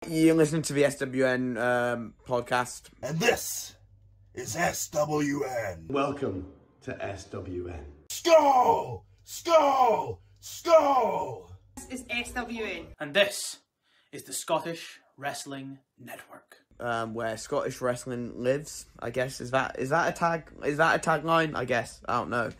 You're listening to the SWN podcast. And this is SWN. Welcome to SWN. Skull! Skull! Skull! This is SWN. And this is the Scottish Wrestling Network. Where Scottish wrestling lives, I guess. Is that a tagline? I guess. I don't know.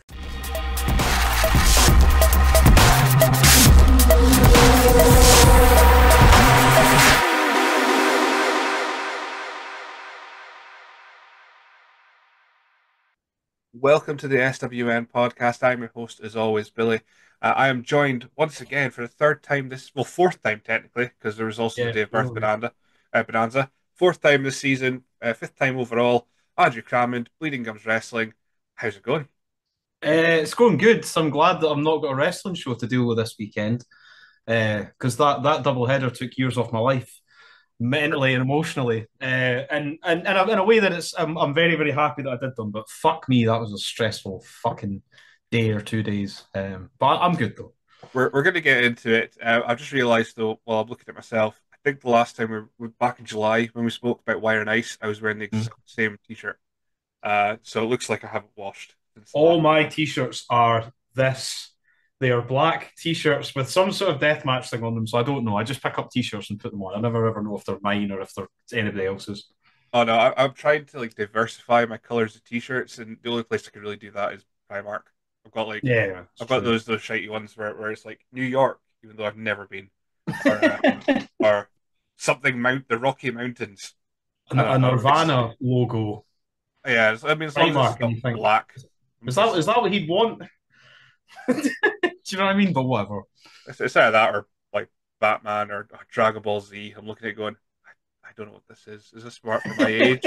Welcome to the SWN Podcast. I'm your host, as always, Billy. I am joined once again for the third time fourth time technically, because there was also the Day of Birth Bonanza. Fourth time this season, fifth time overall. Andrew Crammond, Bleeding Gums Wrestling. How's it going? It's going good. So I'm glad that I've not got a wrestling show to deal with this weekend, because that double header took years off my life, mentally and emotionally, and in a way that I'm very, very happy that I did them. But fuck me, that was a stressful fucking day or 2 days. But I'm good though. We're going to get into it. I've just realised though, while I'm looking at myself, I think the last time we were back in July when we spoke about Wire and Ice, I was wearing the exact same t-shirt. So it looks like I haven't washed. All my t-shirts are this. They are black t-shirts with some sort of deathmatch thing on them, so I don't know. I just pick up t-shirts and put them on. I never ever know if they're mine or if they're anybody else's. Oh no, I'm trying to diversify my colours of t-shirts, and the only place I can really do that is Primark. I've got I've got those shitey ones where it's like New York, even though I've never been, or something the Rocky Mountains, a Nirvana logo. Yeah, I mean, as long as it's not black. Is that what he'd want? Do you know what I mean? But whatever. It's either that or like Batman or Dragon Ball Z. I'm looking at it going, I don't know what this is. Is this smart for my age?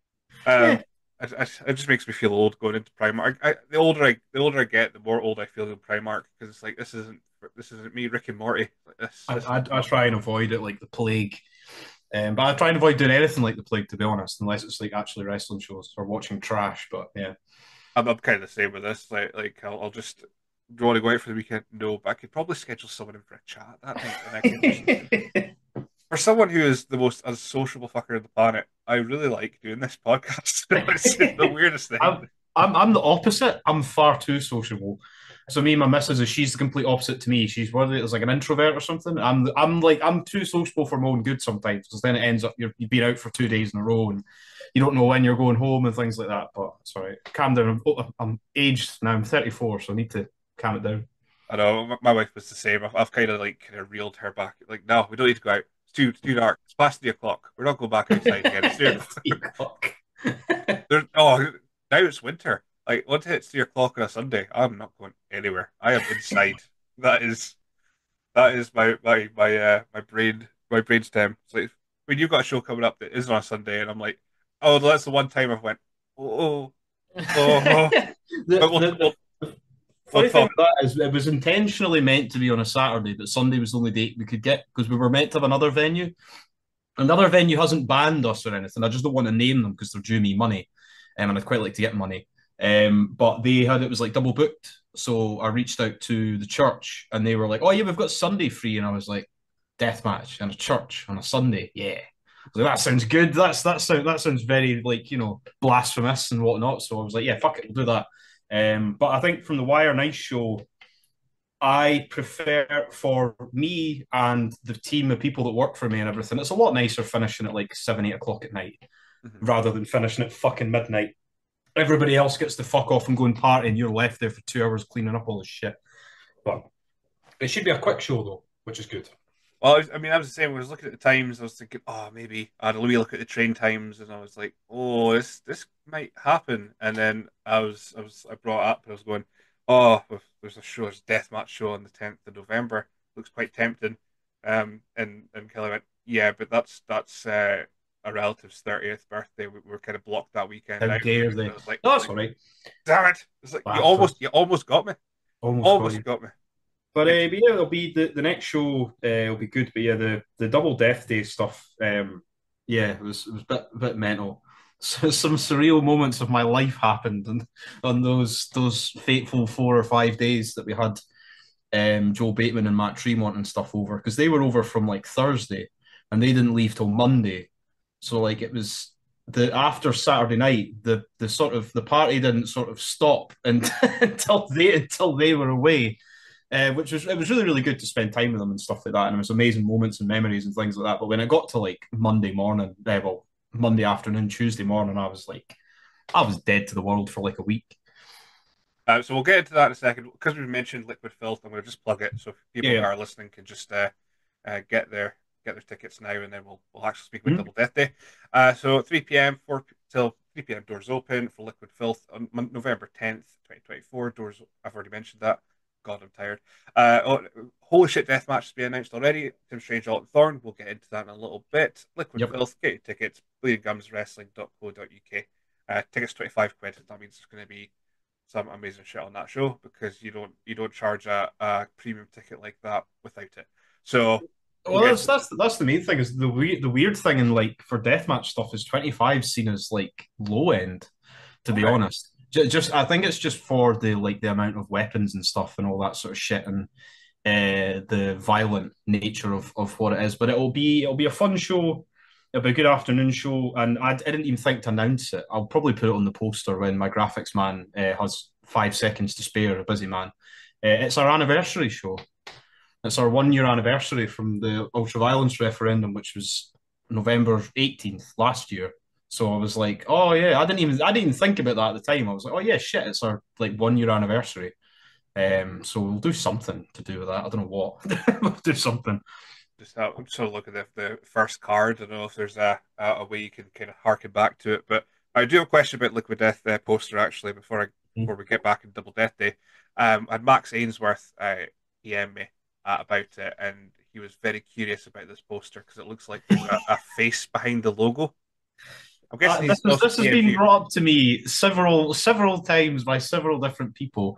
It just makes me feel old going into Primark. The older I get, the more old I feel in Primark, because it's like this isn't me, Rick and Morty. Like this. I try and avoid it like the plague. But I try and avoid doing anything like the plague, to be honest, unless it's like actually wrestling shows or watching trash. But yeah, I'm kind of the same with this. I'll just, do you want to go out for the weekend? No, but I could probably schedule someone in for a chat that night. And I can for someone who is the most unsociable fucker on the planet, I really like doing this podcast. It's the weirdest thing. I'm the opposite. I'm far too sociable. So me and my missus, she's the complete opposite to me. She's whether it's like an introvert or something. I'm too sociable for my own good sometimes, because then it ends up you've been out for 2 days in a row and you don't know when you're going home and things like that. But sorry, calm down. I'm aged now. I'm 34, so I need to calm it down. I know my wife was the same. I've kind of reeled her back. Like, no, we don't need to go out. It's too dark. It's past 3 o'clock. We're not going back outside again. It's 3 o'clock. Now it's winter. Like, once it hits 3 o'clock on a Sunday, I'm not going anywhere. I am inside. that is my brainstem. It's like when you've got a show coming up that isn't on a Sunday, and I'm like, oh, that's the one time I've went, oh. The funny thing about that is it was intentionally meant to be on a Saturday, but Sunday was the only date we could get, because we were meant to have another venue. Another venue hasn't banned us or anything. I just don't want to name them because they're due me money, and I'd quite like to get money. But it was like double booked. So I reached out to the church and they were like, oh yeah, we've got Sunday free. And I was like, deathmatch and a church on a Sunday. Yeah. I was like, that sounds good. That sounds very blasphemous and whatnot. So I was like, yeah, fuck it, we'll do that. But I think from the Wire and Ice show, I prefer, for me and the team of people that work for me and everything, it's a lot nicer finishing at 7, 8 o'clock at night rather than finishing at fucking midnight. Everybody else gets to fuck off and go and party, and you're left there for 2 hours cleaning up all the shit. But it should be a quick show, though, which is good. Well, I was the same. When I was looking at the times, I was thinking, oh, maybe I had a wee look at the train times, and I was like, oh, this might happen. And then I brought it up, and I was going, oh, there's a deathmatch show on the 10th of November. Looks quite tempting. And Kelly went, yeah, but that's a relative's 30th birthday. We were kind of blocked that weekend. How dare they? I was like, no, that's all right. Damn it! It's like you almost got me. Almost got me. But yeah, it'll be the next show. Will be good. But yeah, the double death day stuff. It was a bit mental. So, some surreal moments of my life happened on those fateful 4 or 5 days that we had Joel Bateman and Matt Tremont and stuff over, because they were over from Thursday. and they didn't leave till Monday. So like it was the after Saturday night, the sort of the party didn't sort of stop and, until they were away. Which was it was really really good to spend time with them and stuff like that, and it was amazing moments and memories and things like that. But when it got to like Monday morning, Monday afternoon, Tuesday morning, I was dead to the world for like a week. So we'll get into that in a second. Because we've mentioned Liquid Filth, I'm going to just plug it so people who are listening can just get their tickets now, and then we'll actually speak about Double Death Day. So 3 p.m. till 3 p.m. doors open for Liquid Filth on November 10th, 2024. Doors, I've already mentioned that. God, I'm tired. Holy shit, deathmatch has been announced already. Tim Strange, Alton Thorn. We'll get into that in a little bit. Liquid Filth, get your tickets. bleedinggumswrestling.co.uk. Tickets £25. That means there's going to be some amazing shit on that show because you don't charge a premium ticket like that without it. So well, that's the main thing is the weird thing in like for deathmatch stuff is 25 seen as like low end, to be honest. Just I think it's just for the amount of weapons and stuff and all that sort of shit and the violent nature of what it is. But it'll be a fun show. It'll be a good afternoon show, and I didn't even think to announce it. I'll probably put it on the poster when my graphics man has 5 seconds to spare, a busy man. It's our anniversary show. It's our 1 year anniversary from the ultra-violence referendum, which was November 18th last year. So I was like, oh yeah, I didn't even think about that at the time. I was like, oh yeah, shit, it's our like 1 year anniversary. So we'll do something to do with that. I don't know what. We'll do something. I'm just look at the first card. I don't know if there's a way you can kind of harken back to it, but I do have a question about Liquid Death poster actually before we get back in Double Death Day. And Max Ainsworth PM me about it, and he was very curious about this poster because it looks like there's a face behind the logo. I'm guessing this has been brought up to me several times by several different people.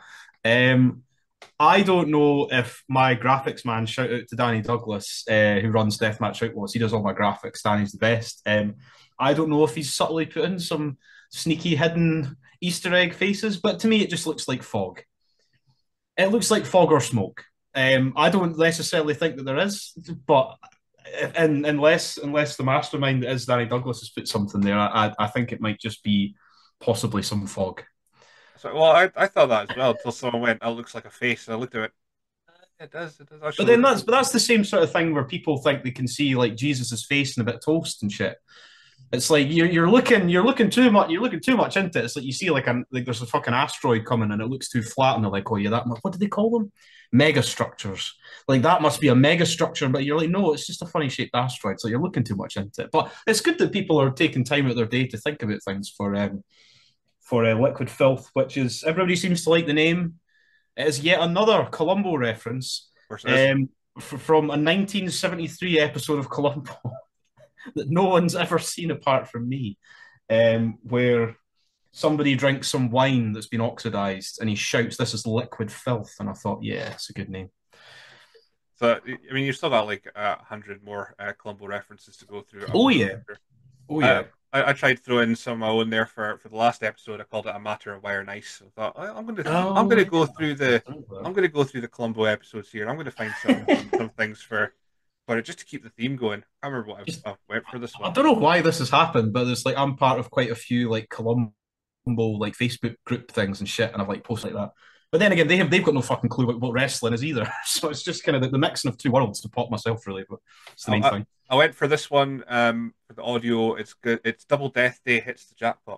I don't know if my graphics man, shout out to Danny Douglas, who runs Deathmatch Outlaws. He does all my graphics. Danny's the best. I don't know if he's subtly put in some sneaky hidden Easter egg faces, but to me it just looks like fog. It looks like fog or smoke. I don't necessarily think that there is, but unless the mastermind that is Danny Douglas has put something there, I think it might just be possibly some fog. So, well, I thought that as well until someone went, "Oh, it looks like a face," and I looked at it. It does. But then that's the same sort of thing where people think they can see like Jesus's face and a bit of toast and shit. It's like you're looking too much into it. It's like you see like there's a fucking asteroid coming and it looks too flat and they're like, oh yeah, what do they call them? Mega structures. Like that must be a mega structure, but you're like, no, it's just a funny shaped asteroid. So you're looking too much into it. But it's good that people are taking time out of their day to think about things for Liquid Filth, which is everybody seems to like the name. It is yet another Columbo reference from a 1973 episode of Columbo that no one's ever seen apart from me, where somebody drinks some wine that's been oxidized and he shouts, "This is Liquid Filth," and I thought, yeah, it's a good name. So, I mean, you've still got like 100 more Columbo references to go through. Oh yeah. I tried throwing some of my own there for the last episode. I called it a matter of wire and ice. I thought I'm going to go through the Columbo episodes here. I'm going to find some things for it just to keep the theme going. I remember what I went for this one. I don't know why this has happened, but there's like I'm part of quite a few like Columbo like Facebook group things and shit, and I've like posted like that. But then again, they've got no fucking clue what wrestling is either. So it's just kind of the mixing of two worlds to pop myself really. But it's the main thing. I went for this one for the audio. It's good. It's Double Death Day hits the jackpot,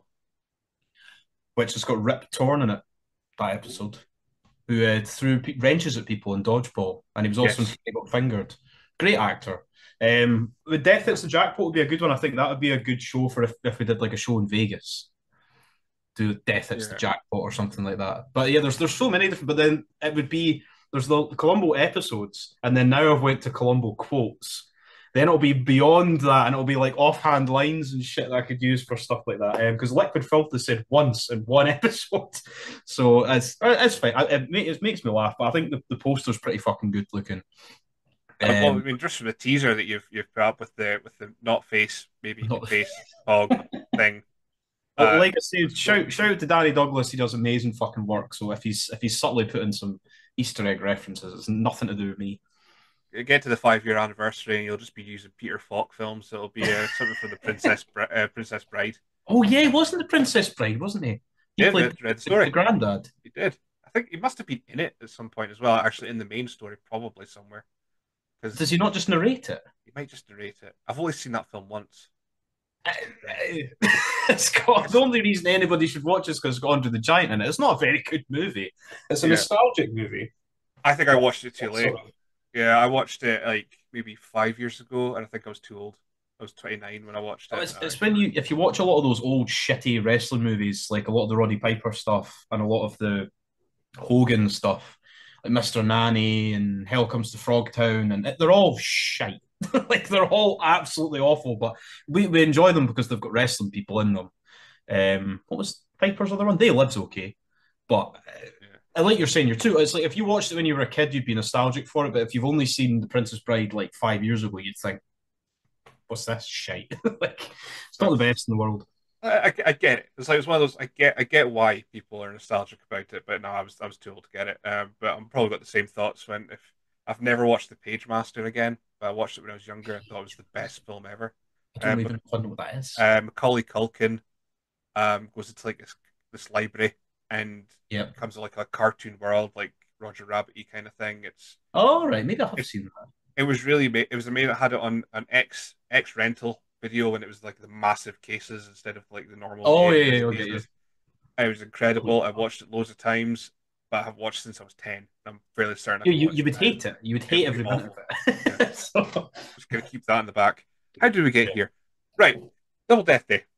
which has got Rip Torn in it. That episode, who threw wrenches at people in dodgeball, and he was also he got fingered. Great actor. With Death Hits the Jackpot would be a good one. I think that would be a good show for if we did like a show in Vegas. Do Death Hits the Jackpot or something like that. But yeah, there's so many different. But then it would be there's the Columbo episodes, and then now I've went to Columbo quotes. Then it'll be beyond that, and it'll be like offhand lines and shit that I could use for stuff like that. Because Liquid Filth is said once in one episode, so it's fine. It makes me laugh, but I think the poster's pretty fucking good looking. Well, I mean, just from the teaser that you've put up with the not face, maybe not face hog thing. Like I said, shout out to Danny Douglas. He does amazing fucking work. So if he's subtly putting some Easter egg references, it's nothing to do with me. get to the 5-year anniversary and you'll just be using Peter Falk films. So it'll be something for the Princess Bride. Oh yeah, he wasn't the Princess Bride, wasn't he? He Yeah, played read the story. the granddad. He did. I think he must have been in it at some point as well. Actually, in the main story, probably somewhere. Because Does he not just narrate it? he might just narrate it. I've only seen that film once. The only reason anybody should watch is because it's got Andre the Giant in it. It's not a very good movie. It's a nostalgic movie. I think I watched it too late. Yeah, I watched it like maybe 5 years ago, and I think I was too old. I was 29 when I watched it. It's when if you watch a lot of those old shitty wrestling movies, like a lot of the Roddy Piper stuff and a lot of the Hogan stuff, like Mr. Nanny and Hell Comes to Frogtown, and they're all shite. Like they're all absolutely awful, but we enjoy them because they've got wrestling people in them. What was Piper's other one? They Live's okay, but like you're saying, it's like if you watched it when you were a kid, you'd be nostalgic for it. But if you've only seen The Princess Bride like 5 years ago, you'd think, "What's this shite?" Like it's not the best in the world. I get it. It's one of those. I get why people are nostalgic about it, but no, I was too old to get it. But I'm probably got the same thoughts when if I've never watched The Page Master again. But I watched it when I was younger. I thought it was the best film ever. I don't even know what that is. Macaulay Culkin goes into like this library and comes to like a cartoon world, like Roger Rabbit-y kind of thing. It's right. Maybe I have seen that. It was really it was amazing. I had it on an X rental video, and it was like the massive cases instead of like the normal. Oh yeah, okay. It was incredible. I watched it loads of times, but I have watched since I was 10. I'm fairly certain. You would hate it. You would hate every minute of it. Yeah. So just gonna keep that in the back. How did we get here? Right, Double Death Day.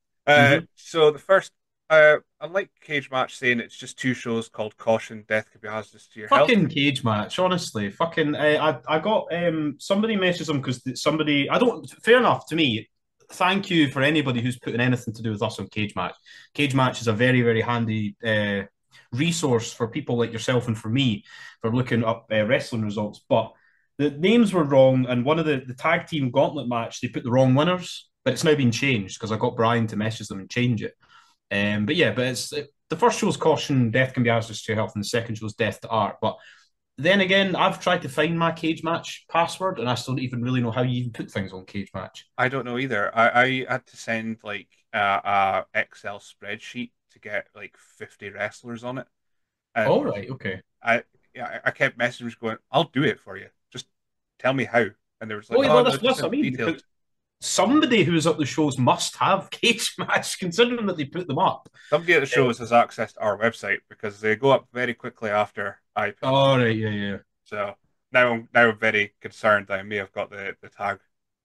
So the first, unlike Cage Match saying it's just two shows called Caution, Death Could Be Hazardous to Your Health. Fucking Cage Match, honestly. Fucking, I got somebody messaged them because somebody. I don't. Fair enough to me. Thank you for anybody who's putting anything to do with us on Cage Match. Cage Match is a very, very handy resource for people like yourself and for me for looking up wrestling results. But the names were wrong, and one of the tag team gauntlet match, they put the wrong winners, but it's now been changed because I got Brian to message them and change it. But it's the first show is Caution, Death Can Be Hazardous to Your Health, and the second show is Death to Art. But then again, I've tried to find my Cage Match password, and I still don't even really know how you even put things on Cage Match. I don't know either. I had to send like a Excel spreadsheet to get like 50 wrestlers on it. Oh, right, okay. I kept messaging going, I'll do it for you. Just tell me how. And there was like, that's what I mean. Somebody who is up the shows must have Cage Match, considering that they put them up. Somebody at the shows has access to our website because they go up very quickly after I put them up. Right, yeah. So now I'm very concerned that I may have got the tag.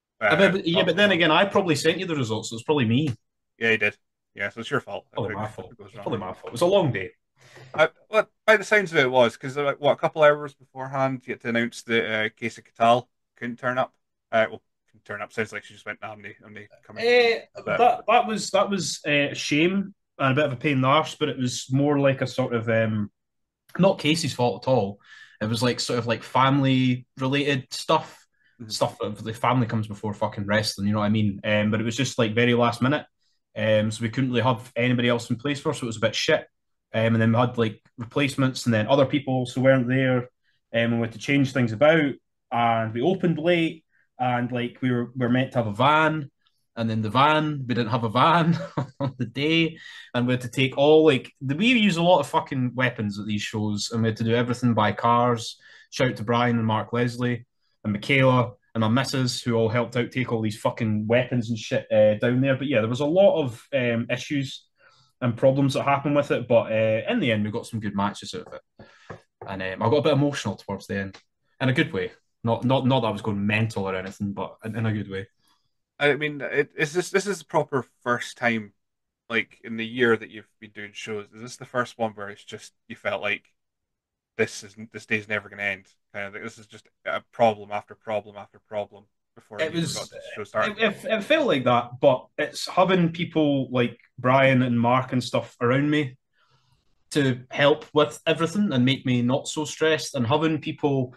But then again, I probably sent you the results, so it's probably me. Yeah, you did. Yeah, so it's your fault. Probably my fault. It was a long day. Well, by the sounds of it, was because a couple hours beforehand, you had to announce that Casey Catal couldn't turn up. Couldn't turn up. Sounds like she just went, "Nah, I'm coming." That was a shame and a bit of a pain in the arse, but it was more like a sort of not Casey's fault at all. It was like sort of like family related stuff. Mm-hmm. Stuff that the family comes before fucking wrestling, you know what I mean? But it was just like very last minute. So we couldn't really have anybody else in place for us, so it was a bit shit. And then we had like replacements, and then other people also weren't there, and we had to change things about. And we opened late, and like we were meant to have a van, and then we didn't have a van on the day, and we had to take we use a lot of fucking weapons at these shows, and we had to do everything by cars. Shout out to Brian and Mark Leslie and Michaela and my missus who all helped out take all these fucking weapons and shit down there. But yeah, there was a lot of issues and problems that happened with it, but in the end we got some good matches out of it, and I got a bit emotional towards the end in a good way. Not that I was going mental or anything, but in a good way. I mean, this is the proper first time, like in the year that you've been doing shows. Is this the first one where it's just you felt like this day's never going to end? Kind of, this is just a problem after problem after problem before got the show started. It felt like that, but it's having people like Brian and Mark and stuff around me to help with everything and make me not so stressed, and having people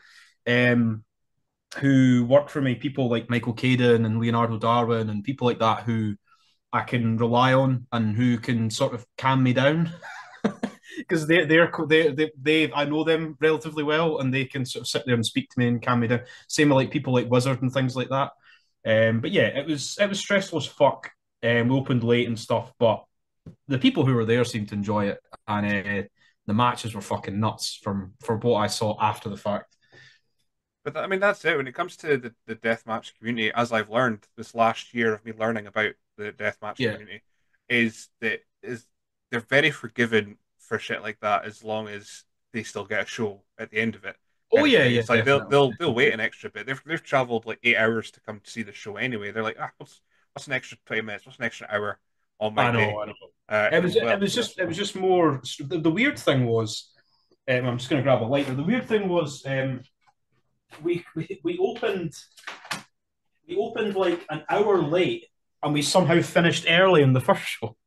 who work for me, people like Michael Caden and Leonardo Darwin and people like that who I can rely on and who can sort of calm me down. because they I know them relatively well, and they can sort of sit there and speak to me and calm me down. Same with like people like Wizard and things like that. But yeah, it was stressful as fuck. We opened late and stuff, but the people who were there seemed to enjoy it, and the matches were fucking nuts from what I saw after the fact. But I mean, that's it. When it comes to the deathmatch community, as I've learned this last year of me learning about the deathmatch Yeah. community, is they're very forgiving for shit like that as long as they still get a show at the end of it. Oh Kind of yeah, thing. yeah, It's like definitely. they'll wait an extra bit. They've traveled like 8 hours to come to see the show anyway. They're like, what's an extra 20 minutes? What's an extra hour on my I know, day I know. It was as it well? was So, just more. The weird thing was, I'm just going to grab a lighter. The weird thing was, we opened like an hour late, and we somehow finished early in the first show,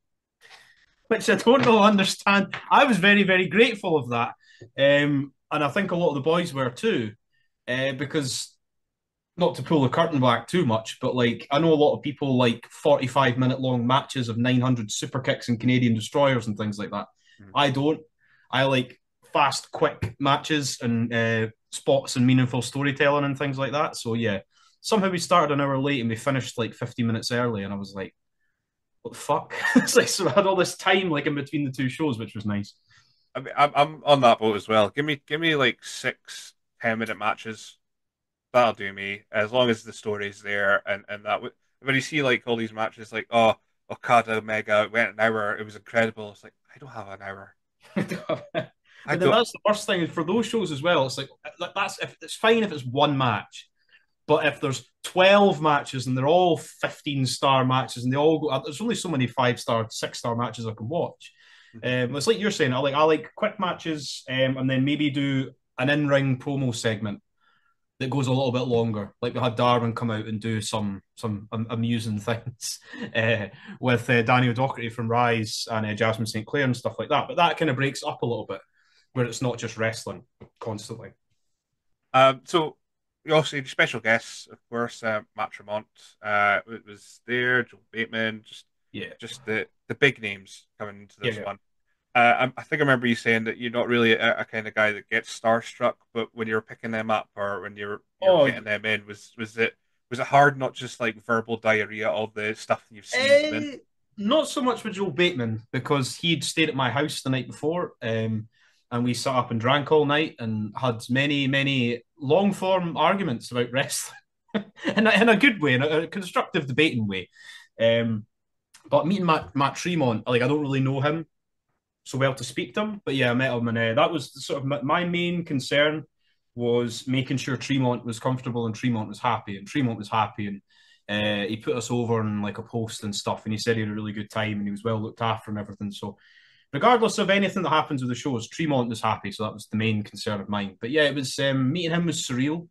which I don't know understand. I was very very grateful of that, and I think a lot of the boys were too, because not to pull the curtain back too much, but like I know a lot of people like 45-minute long matches of 900 super kicks and Canadian destroyers and things like that. mhm. I don't. I like fast, quick matches and spots and meaningful storytelling and things like that. So yeah, somehow we started an hour late and we finished like 50 minutes early, and I was like, "What the fuck?" It's like so I had all this time like in between the two shows, which was nice. I mean, I'm on that boat as well. Give me like 6 10-minute matches. That'll do me as long as the story's there and that. When you see like all these matches, like Okada Omega it went an hour, it was incredible. It's like I don't have an hour. I But then don't. that's the worst thing for those shows as well. It's like that's if it's fine if it's one match, but if there's 12 matches and they're all 15-star matches and they all go, there's only so many 5-star, 6-star matches I can watch. It's like you're saying. I like quick matches, and then maybe do an in-ring promo segment that goes a little bit longer. Like we had Darwin come out and do some amusing things with Daniel Doherty from Rise and Jasmine St. Clair and stuff like that. But that kind of breaks up a little bit, where it's not just wrestling constantly. So you also had special guests, of course. Matt Tremont it was there. Joel Bateman, just Yeah, just the big names coming into yeah, this yeah. one. I think I remember you saying that you're not really a kind of guy that gets starstruck, but when you're picking them up or when you're Oh, getting them in, was it hard not just like verbal diarrhea, all the stuff you've seen them in? eh, not so much with Joel Bateman because he'd stayed at my house the night before, and we sat up and drank all night and had many, many long form arguments about wrestling in a good way, in a constructive debating way. Um, but meeting Matt Tremont, like I don't really know him so well to speak to him, but yeah, I met him, and that was sort of my main concern was making sure Tremont was comfortable and Tremont was happy, and Tremont was happy, and he put us over on like a post and stuff, and he said he had a really good time and he was well looked after and everything. So regardless of anything that happens with the shows, Tremont was happy, so that was the main concern of mine. But yeah, it was meeting him was surreal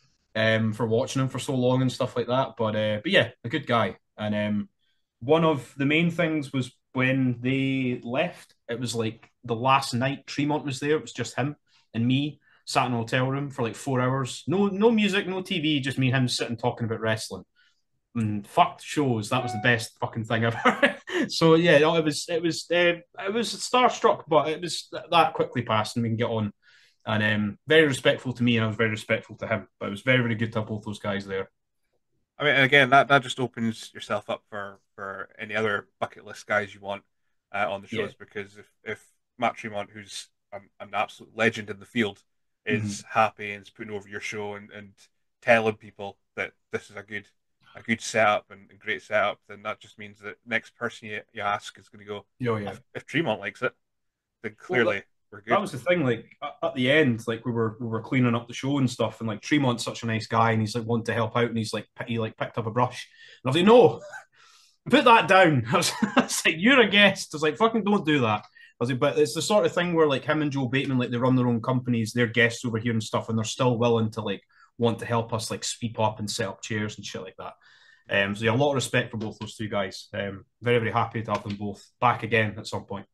for watching him for so long and stuff like that. But yeah, a good guy. And one of the main things was when they left. It was like the last night Tremont was there. It was just him and me sat in a hotel room for like 4 hours. No music, no TV, just me and him sitting talking about wrestling. And fucked shows. That was the best fucking thing ever. So yeah, no, it was starstruck, but it was that quickly passed, and we can get on. And very respectful to me, and I was very respectful to him. But it was very, very good to have both those guys there. I mean, and again, that just opens yourself up for any other bucket list guys you want on the Yeah. shows because if Matt Tremont, who's an absolute legend in the field, Mhm. is happy and is putting over your show and telling people that this is a good setup and great setup, then that just means that next person you ask is going to go, Oh "Oh, yeah. if Tremont likes it, then Well, clearly we're that good." was the thing. Like at the end, like we were cleaning up the show and stuff, and like Tremont's such a nice guy, and he's like wanted to help out, and he like picked up a brush, and I was like, no, put that down. I was like, you're a guest. I was like, fucking don't do that. I was like, but it's the sort of thing where like him and Joe Bateman, like they run their own companies, they're guests over here and stuff, and they're still willing to like want to help us like sweep up and set up chairs and shit like that. So yeah, a lot of respect for both those two guys. Very very happy to have them both back again at some point.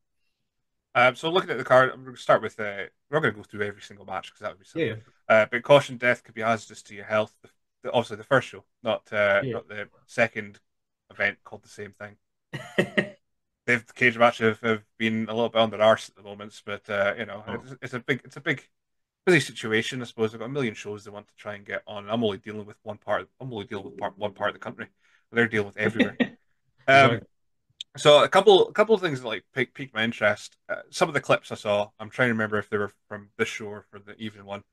So looking at the card, I'm going to start with we're going to go through every single match because that would be silly. Yeah, But caution death could be hazardous to your health. Obviously, the first show, not yeah. not the second event called the same thing. they've the cage match have been a little bit on their arse at the moments, but Oh. it's a big busy situation. I suppose they've got a million shows they want to try and get on. I'm only dealing with one part. I'm only dealing with one part of the country. They're dealing with everywhere. Um, Exactly. so a couple of things that like piqued my interest. Some of the clips I saw, I'm trying to remember if they were from this show or for the evening one.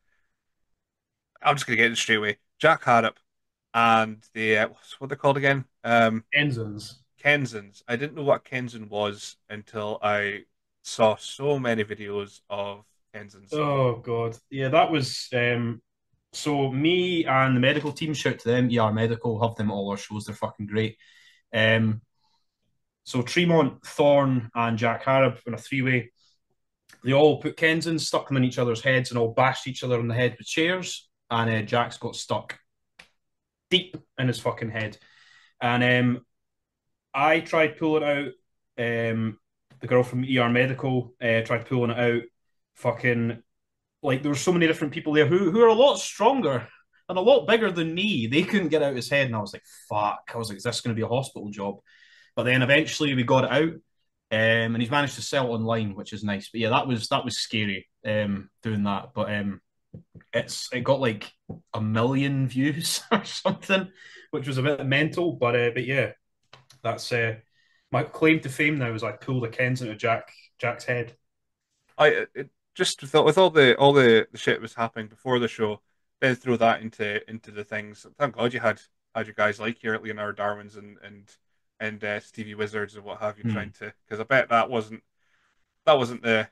I'm just gonna get it straight away. Jack Harrop and the what they're called again? Ensigns. Kenzans. I didn't know what Kenzan was until I saw so many videos of Kenzans. Oh God, yeah, that was so me and the medical team. Shout to them, ER Medical, have them at all our shows. They're fucking great. Um, so Tremont, Thorne, and Jack Harrop in a three-way. They all put Kenzans, stuck them in each other's heads, and all bashed each other on the head with chairs. And Jack's got stuck deep in his fucking head. And I tried pulling out. The girl from ER Medical tried pulling it out. Fucking like there were so many different people there who are a lot stronger and a lot bigger than me. They couldn't get out his head, and I was like, "Fuck!" I was like, "Is this going to be a hospital job?" But then eventually we got it out, and he's managed to sell it online, which is nice. But yeah, that was scary doing that. But it got like 1 million views or something, which was a bit mental. But yeah, that's my claim to fame now is I pulled a Kens into Jack's head. Just with all the shit that was happening before the show, then throw that into the things. Thank God you had your guys like your Leonard Darwins and Stevie Wizards and what have you Hmm. trying to, because I bet that wasn't the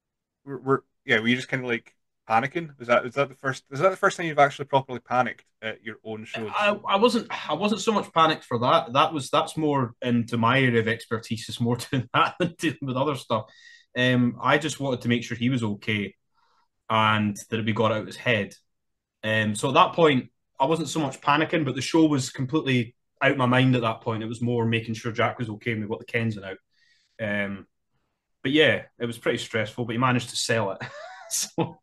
were you just kind of like panicking? Is that the first time you've actually properly panicked at your own shows? I wasn't so much panicked for that. That's more into my area of expertise. Is more doing that than dealing with other stuff. I just wanted to make sure he was okay and that we got out of his head. So at that point, I wasn't so much panicking, but the show was completely out of my mind at that point. It was more making sure Jack was okay and we got the Kenzen out. Um, but yeah, it was pretty stressful, but he managed to sell it. So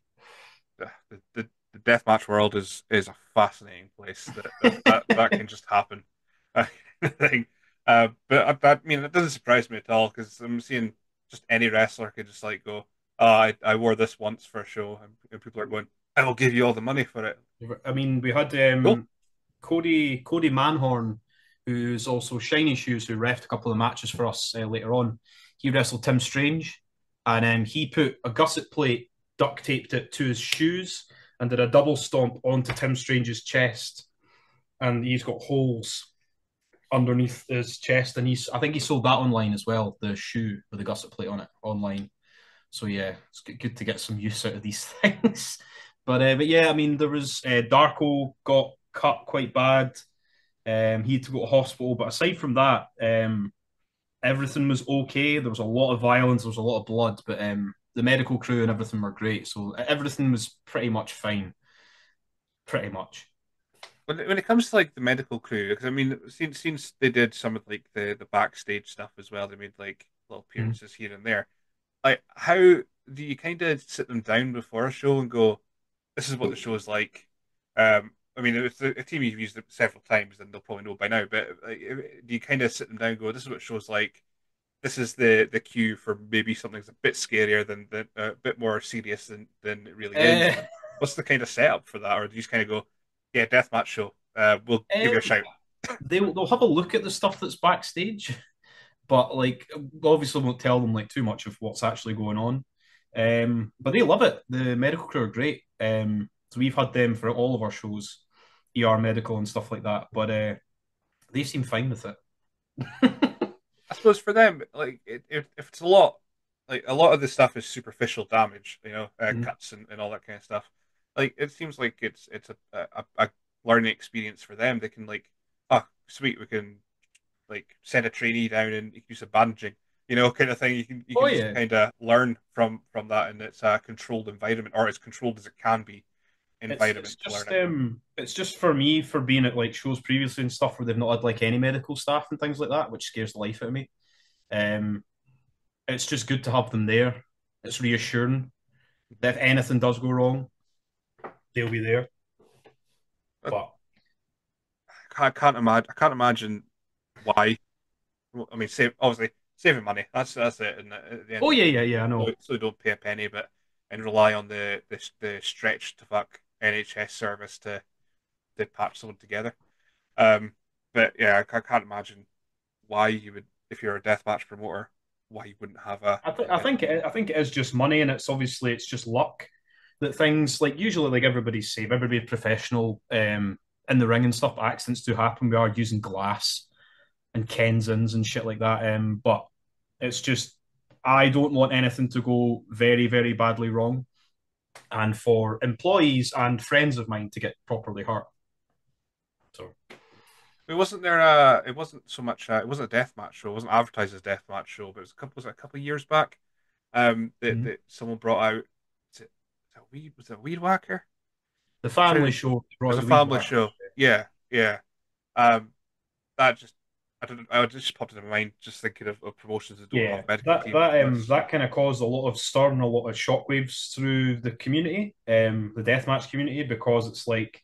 The deathmatch world is a fascinating place that can just happen. Thing. But I mean, it doesn't surprise me at all because I'm seeing just any wrestler could just like go, "Oh, I wore this once for a show," and people are going, "I will give you all the money for it." I mean, we had Cool. Cody Manhorn, who's also Shiny Shoes, who refed a couple of matches for us later on. He wrestled Tim Strange, and he put a gusset plate, duct taped it to his shoes, and did a double stomp onto Tim Strange's chest. And he's got holes underneath his chest, and I think he sold that online as well, the shoe with the gusset plate on it online. So yeah, it's good to get some use out of these things. But yeah, I mean, there was Darko got cut quite bad. He had to go to hospital, but aside from that, everything was okay. There was a lot of violence, there was a lot of blood, but the medical crew and everything were great. So everything was pretty much fine, pretty much. When it comes to like the medical crew, because I mean, since they did some of like the backstage stuff as well, they made like little Mm. appearances here and there. Like, how do you kind of sit them down before a show and go, "This is what the show is like"? I mean, if it's a team you've used it several times, then they'll probably know by now. But like, do you kind of sit them down and go, "This is what show's like. This is the cue for maybe something's a bit scarier than a bit more serious than it really is." Uh, And what's the kind of setup for that, or do you just kind of go, "Yeah, deathmatch show. We'll give you a um, shout." they'll have a look at the stuff that's backstage, but like obviously won't tell them like too much of what's actually going on. But they love it. The medical crew are great. So we've had them for all of our shows, ER medical and stuff like that. But they seem fine with it. I suppose for them, like if it's a lot of this stuff is superficial damage, Mhm. cuts and all that kind of stuff. Like it seems like it's a learning experience for them. They can like, oh sweet, we can like send a trainee down and you can do some bandaging, kind of thing. You Oh can just yeah, kind of learn from that, and it's a controlled environment, or as controlled as it can be it's environment to learn just it. it's just for me for being at like shows previously and stuff where they've not had like any medical staff and things like that, which scares the life out of me. Um, it's just good to have them there. It's reassuring that if anything does go wrong, they'll be there. But I can't imagine why. I mean, say obviously saving money. That's it. And at the end Oh of yeah, I know. so they don't pay a penny, but and rely on the stretch to fuck NHS service to patch someone together. Um, but yeah, I can't imagine why you would, if you're a deathmatch promoter, why you wouldn't have a. I think it is just money, and it's just luck that things like usually like everybody's safe, everybody's professional in the ring and stuff. Accidents do happen. We are using glass and Kenzans and shit like that. But it's just I don't want anything to go very, very badly wrong, and for employees and friends of mine to get properly hurt. So It wasn't there. It wasn't so much. It wasn't a death match show. It wasn't advertised as a death match show. But it was a couple. Was it a couple of years back? That someone brought out. Was it a Weed Whacker? the family show It was a family show. Yeah, yeah. Um, that just I don't. I just popped into my mind just thinking of promotions that don't have medical teams. That kind of caused a lot of stir and a lot of shockwaves through the community, the deathmatch community, because it's like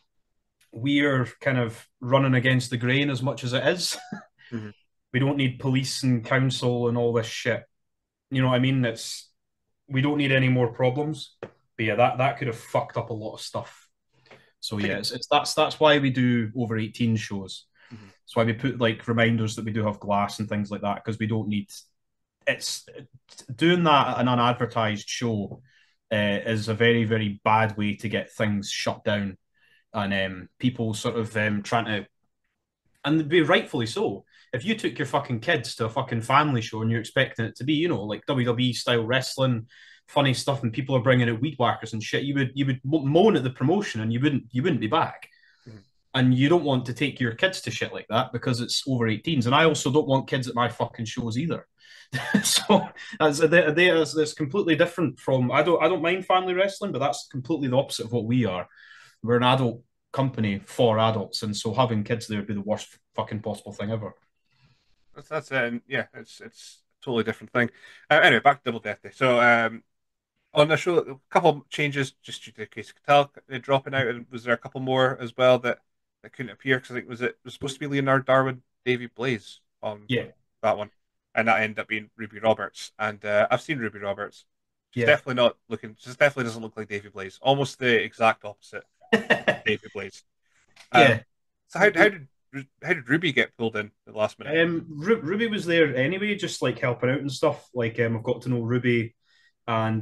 we're kind of running against the grain as much as it is. Mm-hmm. We don't need police and council and all this shit. You know what I mean? We don't need any more problems. But yeah, that could have fucked up a lot of stuff. So yeah, that's why we do over 18 shows. Mm-hmm. That's why we put like reminders that we do have glass and things like that, because we don't need. It's doing that at an unadvertised show is a very, very bad way to get things shut down, and people sort of trying to, and be rightfully so. If you took your fucking kids to a fucking family show and you're expecting it to be, you know, like WWE style wrestling, funny stuff, and people are bringing out weed whackers and shit, you would moan at the promotion and you wouldn't be back. Mm-hmm. And you don't want to take your kids to shit like that because it's over 18s. And I also don't want kids at my fucking shows either. So that's completely different from I don't mind family wrestling, but that's completely the opposite of what we are. We're an adult company for adults, and so having kids there would be the worst fucking possible thing ever. That's it. And yeah, it's a totally different thing. Anyway, back to Double Death Day. So on the show, a couple of changes just due to Casey Cattell dropping out, and was there a couple more as well that couldn't appear? Because I think it was supposed to be Leonard Darwin, Davey Blaze on that one, and that ended up being Ruby Roberts. And I've seen Ruby Roberts. She's definitely not looking. She definitely doesn't look like Davey Blaze. Almost the exact opposite of Davey Blaze. Yeah. So how did Ruby get pulled in at the last minute? Ruby was there anyway, just like helping out and stuff. Like I've got to know Ruby and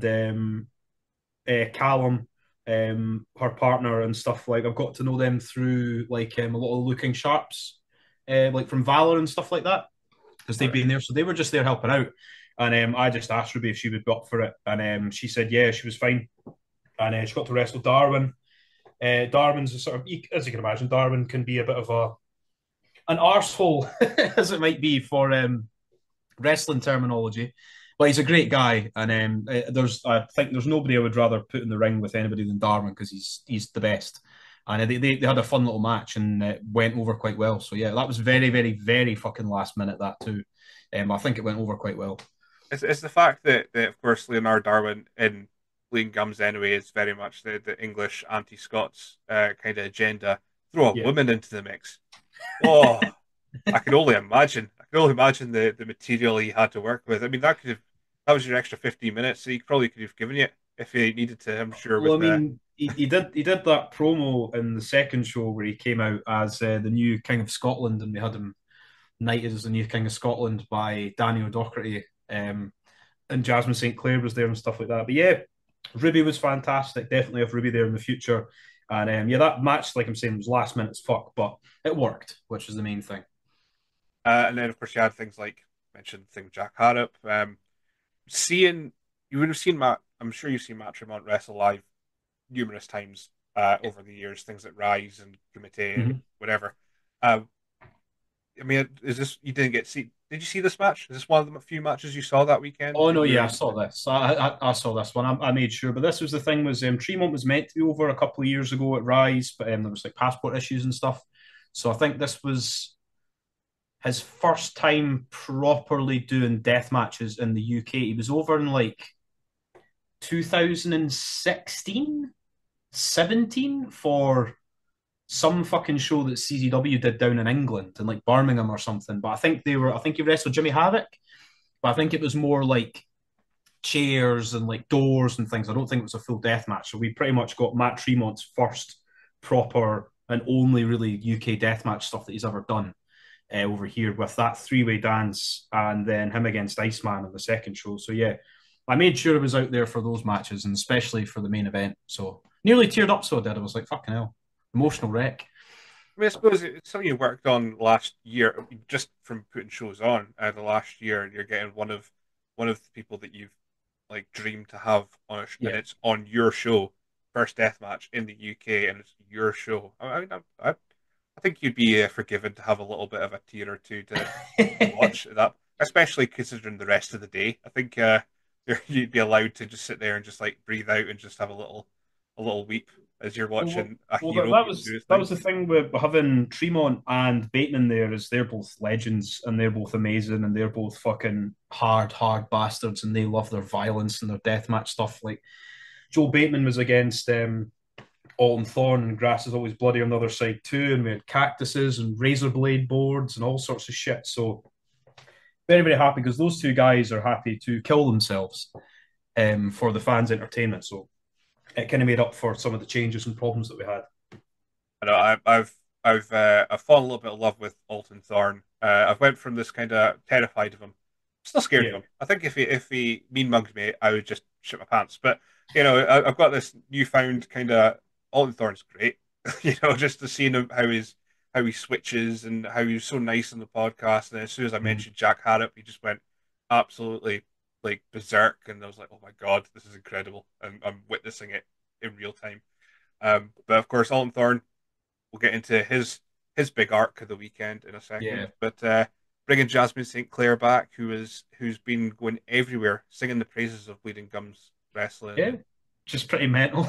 Callum, her partner and stuff. Like I've got to know them through like a lot of Looking Sharps, like from Valor and stuff like that, because they've been there. So they were just there helping out. And I just asked Ruby if she would be up for it, and she said yeah, she was fine. And she got to wrestle Darwin. Darwin's a sort of, as you can imagine, Darwin can be a bit of an arsehole, as it might be for wrestling terminology. But he's a great guy, and I think there's nobody I would rather put in the ring with anybody than Darwin, because he's the best. And they had a fun little match, and it went over quite well. So yeah, that was very, very, very fucking last minute, that too. I think it went over quite well. It's the fact that of course Leonard Darwin in Playing Gums anyway is very much the English anti-Scots kind of agenda. Throw a woman into the mix. Oh, I can only imagine. The material he had to work with. I mean, that was your extra 15 minutes. So he probably could have given you if he needed to. I'm sure. Well, he did that promo in the second show where he came out as the new King of Scotland, and they had him knighted as the new King of Scotland by Danny O'Doherty, and Jasmine St. Clair was there and stuff like that. But yeah, Ruby was fantastic. Definitely have Ruby there in the future. And that match, like I'm saying, was last minute as fuck, but it worked, which is the main thing. And then, of course, you had things like mentioned thing with Jack Harrop. You would have seen Matt. I'm sure you've seen Matt Tremont wrestle live numerous times over the years. Things at Rise and Kumite and whatever. I mean, is this you didn't get to see? Did you see this match? Is this one of the few matches you saw that weekend? Oh no, yeah, I saw this. I saw this one. I made sure, but this was the thing: was Tremont was meant to be over a couple of years ago at Rise, but there was like passport issues and stuff. So I think this was his first time properly doing death matches in the UK. He was over in like 2016, 17 for some fucking show that CZW did down in England, in like Birmingham or something. But I think he wrestled Jimmy Havoc, but I think it was more like chairs and like doors and things. I don't think it was a full death match. So we pretty much got Matt Tremont's first proper and only really UK deathmatch stuff that he's ever done over here, with that three-way dance and then him against Iceman on the second show. So yeah, I made sure I was out there for those matches, and especially for the main event. So nearly teared up, so I did. I was like, fucking hell, emotional wreck. I mean, I suppose it's something you worked on last year, just from putting shows on. The last year, you're getting one of the people that you've like dreamed to have on a Yeah. and it's on your show, first death match in the UK, and it's your show. I think you'd be forgiven to have a little bit of a tear or two to watch that, especially considering the rest of the day. I think you'd be allowed to just sit there and just like breathe out and just have a little weep as you're watching a Well, hero do his that thing. was the thing with having Tremont and Bateman there, is they're both legends and they're both amazing and they're both fucking hard bastards, and they love their violence and their deathmatch stuff. Like Joel Bateman was against Alton Thorne, and grass is always bloody on the other side too, and we had cactuses and razor blade boards and all sorts of shit. So very happy, because those two guys are happy to kill themselves for the fans' entertainment. So it kind of made up for some of the changes and problems that we had. I know I've fallen a little bit in love with Alton Thorne. I've went from this kind of terrified of him, still scared of Yeah. him. I think if he mean mugged me, I would just shit my pants. But I've got this newfound kind of Alton Thorne's great. Just to see him how he switches and how he's so nice on the podcast. And as soon as I mentioned Jack Harrop, he just went absolutely like berserk, and I was like, oh my god, this is incredible, and I'm witnessing it in real time. But of course, Alton Thorne, we'll get into his big arc of the weekend in a second. Yeah. But bringing Jasmine St. Clair back, who's been going everywhere, singing the praises of Bleeding Gums Wrestling. Yeah, just pretty mental.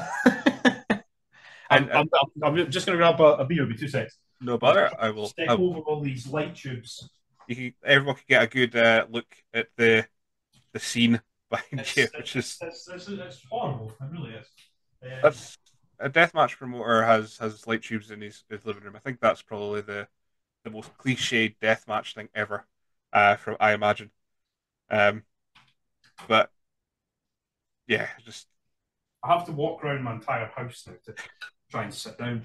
And, I'm just going to grab a beer. Be 2 seconds. no bother. I will. Step over all these light tubes. Everyone can get a good look at the scene behind you, which is It's horrible. It really is. that's a deathmatch promoter has light tubes in his living room. I think that's probably the most cliched deathmatch thing ever, from I imagine. But yeah, just I have to walk around my entire house now to try and sit down.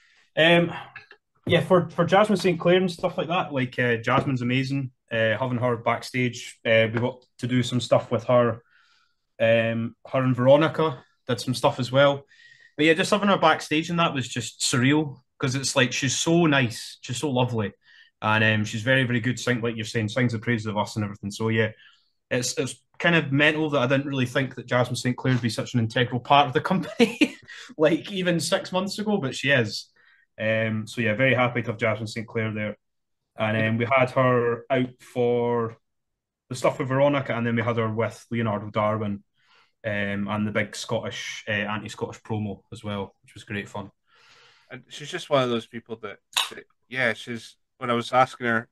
Yeah, for Jasmine St. Clair and stuff like that, like Jasmine's amazing. Having her backstage, we got to do some stuff with her. Her and Veronica did some stuff as well. But yeah, just having her backstage and that was just surreal, because it's like she's so nice, she's so lovely, and she's very good. Like you're saying, sings the praises of us and everything. So yeah, it's kind of mental that I didn't really think that Jasmine St. Clair would be such an integral part of the company, like even 6 months ago, but she is. So yeah, very happy to have Jasmine St. Clair there. And we had her out for the stuff with Veronica, and then we had her with Leonardo Darwin, and the big Scottish anti-Scottish promo as well, which was great fun. and she's just one of those people that yeah, she's when I was asking her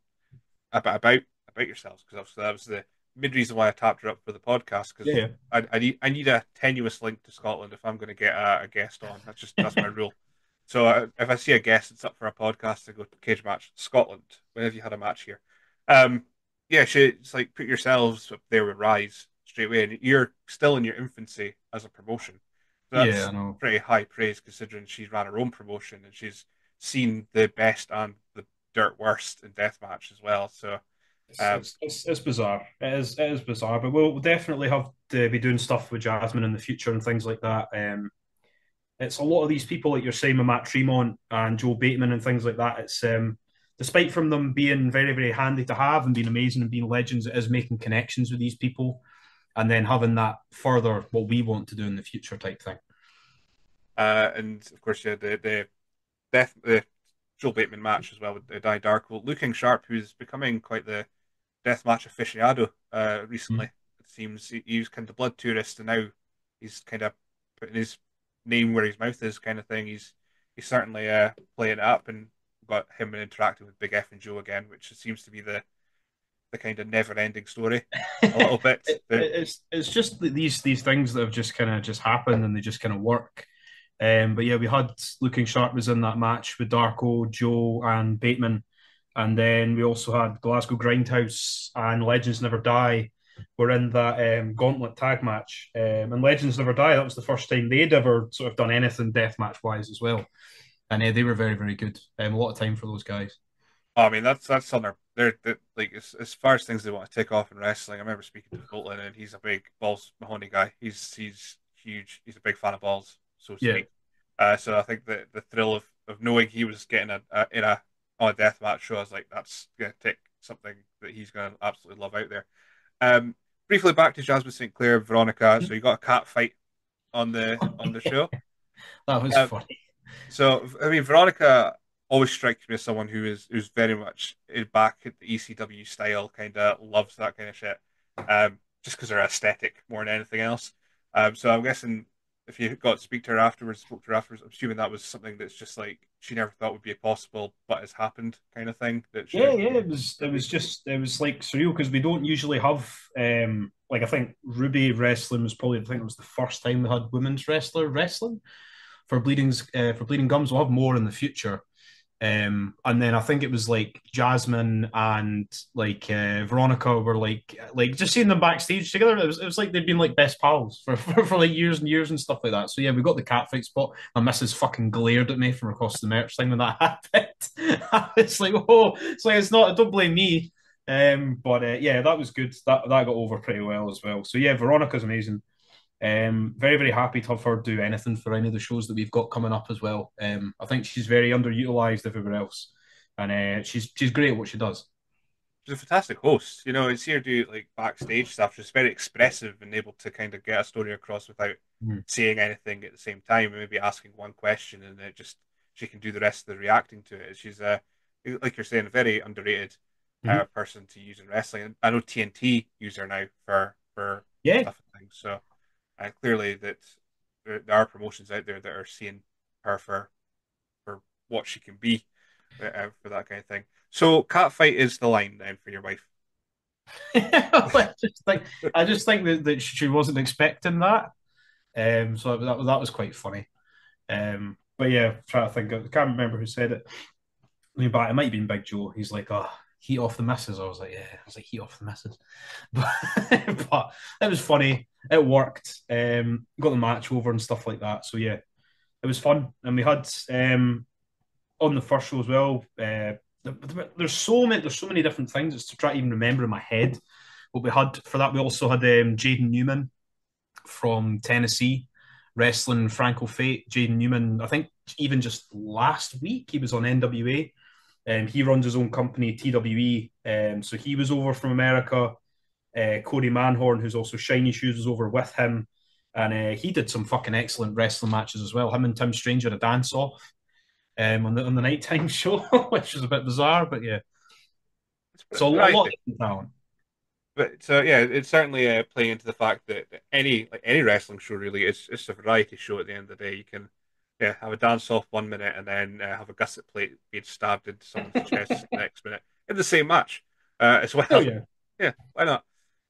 about yourselves, because obviously that was the mid reason why I tapped her up for the podcast, because Yeah. I need a tenuous link to Scotland if I'm going to get a guest on. That's my rule. So if I see a guest that's up for a podcast, I go to Cage Match Scotland. When have you had a match here? Yeah, it's like put yourselves up there with Rise straight away, and you're still in your infancy as a promotion. So that's Yeah, I know. pretty high praise considering she's ran her own promotion and she's seen the best and the dirt worst in deathmatch as well. So It's bizarre. It is bizarre, but we'll definitely have to be doing stuff with Jasmine in the future and things like that. It's a lot of these people, like you're saying, with Matt Tremont and Joe Bateman and things like that. It's despite from them being very handy to have and being amazing and being legends, it is making connections with these people and then having that further what we want to do in the future type thing. and of course, yeah, the Joel Bateman match as well with Di Darko, looking sharp, who's becoming quite the deathmatch aficionado recently. It seems he was kind of blood tourist, and now he's kind of putting his name where his mouth is, kind of thing. He's certainly playing it up, and got him interacting with Big F and Joe again, which seems to be the kind of never ending story a little bit. It's just these things that have just kind of just happened and they just kind of work. But yeah, we had Looking Sharp was in that match with Darko, Joe, and Bateman. And then we also had Glasgow Grindhouse and Legends Never Die were in that gauntlet tag match. And Legends Never Die, that was the first time they'd ever sort of done anything deathmatch wise as well. And they were very, very good. A lot of time for those guys. Oh, I mean, that's on they're like as far as things they want to take off in wrestling. I remember speaking to Bolton, and he's a big balls Mahoney guy. He's huge. He's a big fan of balls, so to Yeah. speak. So I think that the thrill of knowing he was getting in a on a deathmatch show, I was like, that's gonna take something that he's gonna absolutely love out there. Briefly back to Jasmine St. Clair, Veronica. So you got a cat fight on the show. That was Um, funny. So I mean, Veronica always strikes me as someone who's very much back at the ECW style, kind of loves that kind of shit, just because her aesthetic more than anything else. So I'm guessing if you got to spoke to her afterwards, I'm assuming that was something that's just like she never thought would be possible, but has happened, kind of thing. That she, Yeah, it was like surreal because we don't usually have like I think Ruby wrestling was probably I think it was the first time we had women's wrestler wrestling for Bleeding Gums. We'll have more in the future. And then I think it was like Jasmine and like Veronica were like just seeing them backstage together. It was like they'd been like best pals for like years and years and stuff like that. So yeah, we got the catfight spot. My missus fucking glared at me from across the merch thing when that happened. I was like, oh, it's like it's not. Don't blame me. But yeah, that was good. That got over pretty well as well. So yeah, Veronica's amazing. Very, very happy to have her do anything for any of the shows that we've got coming up as well. I think she's very underutilized everywhere else, and she's great at what she does. she's a fantastic host. You know, and see her do like backstage stuff. She's very expressive and able to kind of get a story across without Mm. saying anything at the same time, and maybe asking one question, and then just she can do the rest of the reacting to it. She's like you're saying, a very underrated Mhm. person to use in wrestling. And I know TNT use her now for Yeah, stuff and things. So clearly that there are promotions out there that are seeing her for what she can be for that kind of thing. So catfight is the line then for your wife. I just think that she wasn't expecting that. So that was quite funny. But yeah, trying to think, I can't remember who said it. But it might have been Big Joe. He's like, oh, heat off the misses. I was like, yeah, I was like, heat off the misses. But it was funny. It worked. Got the match over and stuff like that. So yeah, it was fun. And we had on the first show as well. There's so many different things. It's to try to even remember in my head what we had for that. We also had Jaden Newman from Tennessee wrestling Franco Fate. Jaden Newman, I think even just last week he was on NWA. He runs his own company, TWE. So he was over from America. Cody Manhorn, who's also Shiny Shoes, was over with him. And he did some fucking excellent wrestling matches as well. Him and Tim Strange had a dance off on the nighttime show, which was a bit bizarre, but yeah. It's So a lot variety. of different talent. But so yeah, it's certainly playing into the fact that any wrestling show really it's a variety show. At the end of the day, you can have a dance off 1 minute and then have a gusset plate being stabbed into someone's chest the next minute in the same match as well. Oh yeah. Yeah, why not?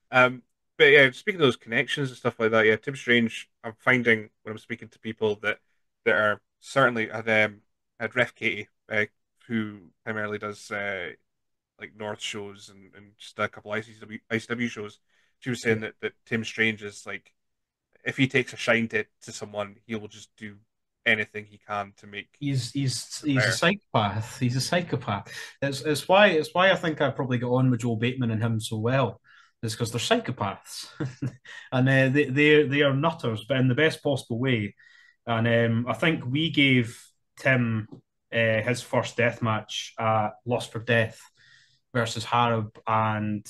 But yeah, speaking of those connections and stuff like that, yeah, Tim Strange, I'm finding when I'm speaking to people that are certainly had Ref Katie, who primarily does like North shows and just a couple ICW shows. She was saying that Tim Strange is like if he takes a shine to someone, he will just do anything he can to make He's them a better. psychopath. He's a psychopath. It's why I think I probably got on with Joel Bateman and him so well. Is because they're psychopaths, and they are nutters, but in the best possible way. And I think we gave Tim his first death match at Lost for Death versus Harab and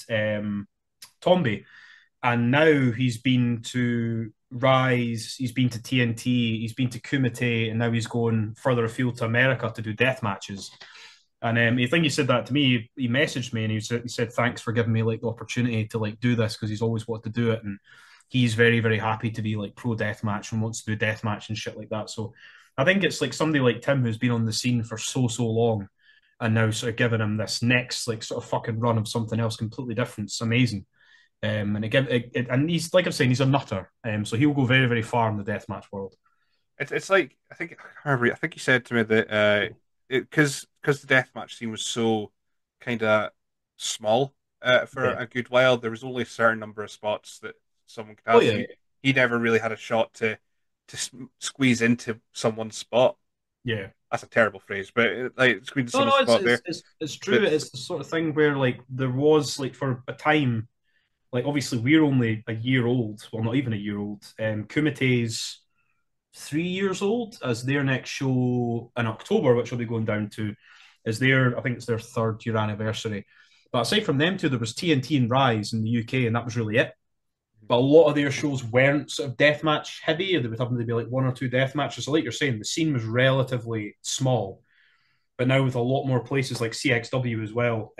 Tomby, and now he's been to Rise, he's been to TNT, he's been to Kumite, and now he's going further afield to America to do death matches. And I think he said that to me. He messaged me and he said thanks for giving me like the opportunity to like do this because he's always wanted to do it, and he's very very happy to be like pro deathmatch and wants to do deathmatch and shit like that. So I think it's like somebody like Tim who's been on the scene for so long, and now sort of giving him this next like sort of fucking run of something else completely different. It's amazing. And and he's like I'm saying, he's a nutter. So he'll go very very far in the deathmatch world. It's like I think you said to me that because the deathmatch scene was so kind of small for Yeah. a good while. There was only a certain number of spots that someone could Oh have. yeah, He never really had a shot to squeeze into someone's spot. yeah. That's a terrible phrase, but like squeeze into No, no, someone's spot there. it's true. That's It's the sort of thing where like there was like for a time, like obviously we're only a year old. Well, not even a year old. Kumite's 3 years old as their next show in October, which will be going down to, is their, I think it's their 3rd year anniversary. But aside from them two, there was TNT and Rise in the UK, and that was really it. But a lot of their shows weren't sort of deathmatch heavy. There would happen to be like one or two death matches. So, like you're saying, the scene was relatively small. But now with a lot more places like CXW as well,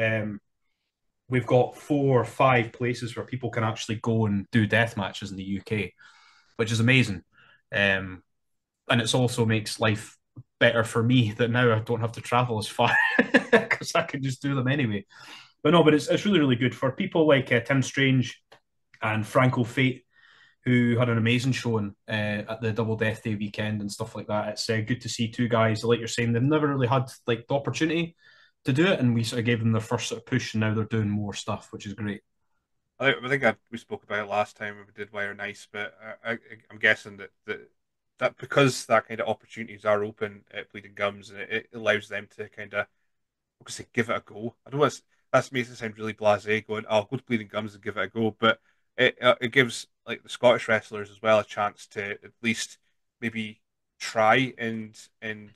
we've got 4 or 5 places where people can actually go and do death matches in the UK, which is amazing. Um, and it also makes life better for me that now I don't have to travel as far because I can just do them anyway. But no, but it's really really good for people like Tim Strange and Franco Fate, who had an amazing showing at the Double Death Day weekend and stuff like that. It's good to see two guys, like you're saying, they've never really had like the opportunity to do it, and we sort of gave them their first sort of push, and now they're doing more stuff, which is great. I think we spoke about it last time when we did Wire Nice, but I'm guessing that because that kind of opportunities are open at Bleeding Gums, and it allows them to kind of, I could say, give it a go. I know that makes it sound really blasé, going, "Oh, go to Bleeding Gums and give it a go," but it gives like the Scottish wrestlers as well a chance to at least maybe try and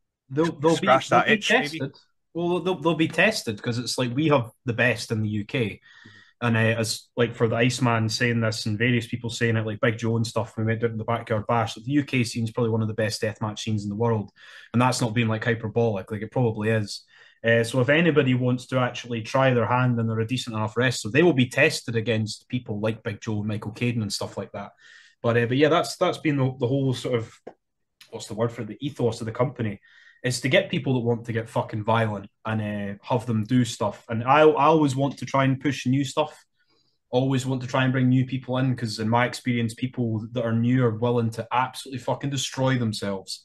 scratch They'll that be itch, maybe. tested. Well, they'll be tested because it's like we have the best in the UK. And as like for the Iceman saying this and various people saying it, like Big Joe and stuff, when we went down to the Backyard Bash, the UK scene is probably one of the best deathmatch scenes in the world. And that's not being like hyperbolic, like it probably is. So if anybody wants to actually try their hand and they're a decent enough wrestler, they will be tested against people like Big Joe and Michael Caden and stuff like that. But yeah, that's been the whole sort of, what's the word for it, the ethos of the company is to get people that want to get fucking violent and have them do stuff. And I always want to try and push new stuff. Always want to try and bring new people in because, in my experience, people that are new are willing to absolutely fucking destroy themselves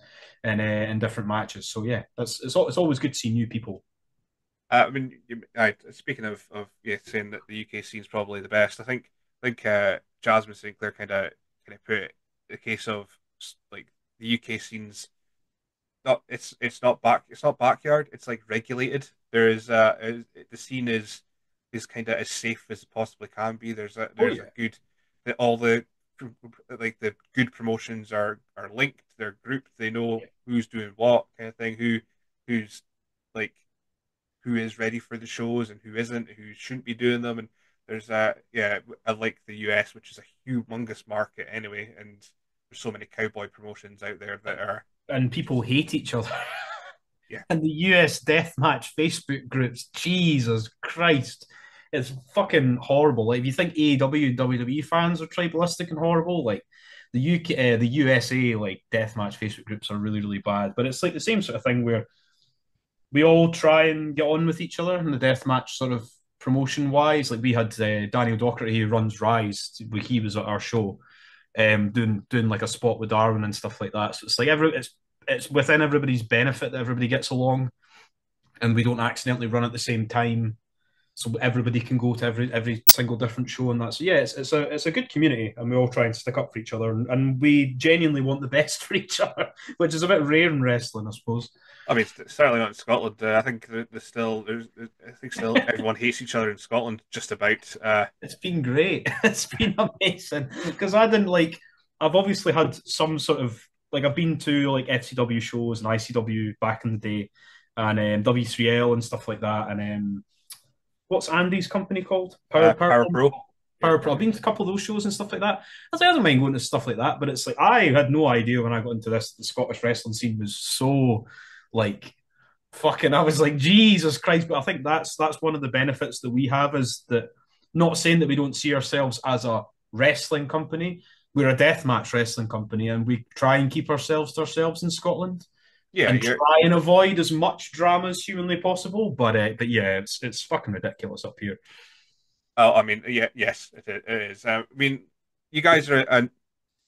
in different matches. So yeah, it's always good to see new people. I mean, speaking of yeah, saying that the UK scene's probably the best, I think Jasmine Sinclair kind of put it the case of like the UK scene's not it's not backyard, it's like regulated. There is the scene is kind of as safe as it possibly can be. Oh There's yeah, a good that all the like the good promotions are linked, they're grouped, they know who's doing what kind of thing, who's like who is ready for the shows and who isn't, who shouldn't be doing them. And there's yeah, I like the US, which is a humongous market anyway, and there's so many cowboy promotions out there that are and people hate each other. yeah. And the US deathmatch Facebook groups, Jesus Christ, it's fucking horrible. Like if you think AEW and WWE fans are tribalistic and horrible, like the UK, the USA like deathmatch Facebook groups are really really bad. But it's like the same sort of thing where we all try and get on with each other in the deathmatch sort of promotion wise. Like we had Daniel Docherty who runs Rise, he was at our show, doing like a spot with Darwin and stuff like that. So it's like it's within everybody's benefit that everybody gets along, and we don't accidentally run at the same time, so everybody can go to every single different show. And that's yeah, it's a good community, and we all try and stick up for each other, and we genuinely want the best for each other, which is a bit rare in wrestling, I suppose. I mean, certainly not in Scotland. I think I think still everyone hates each other in Scotland. Just about. It's been great. It's been amazing because I didn't like. I've obviously had some sort of like I've been to like FCW shows and ICW back in the day, and W3L and stuff like that. And what's Andy's company called? Power Pro. Power Pro. I've been to a couple of those shows and stuff like that. I was like, I don't mind going to stuff like that, but it's like I had no idea when I got into this. The Scottish wrestling scene was so like fucking. I was like, Jesus Christ! But I think that's one of the benefits that we have is that. Not saying that we don't see ourselves as a wrestling company. We're a deathmatch wrestling company, and we try and keep ourselves to ourselves in Scotland, Yeah, and try and avoid as much drama as humanly possible. But yeah, it's fucking ridiculous up here. Oh, I mean, yeah, yes, it is. I mean, you guys are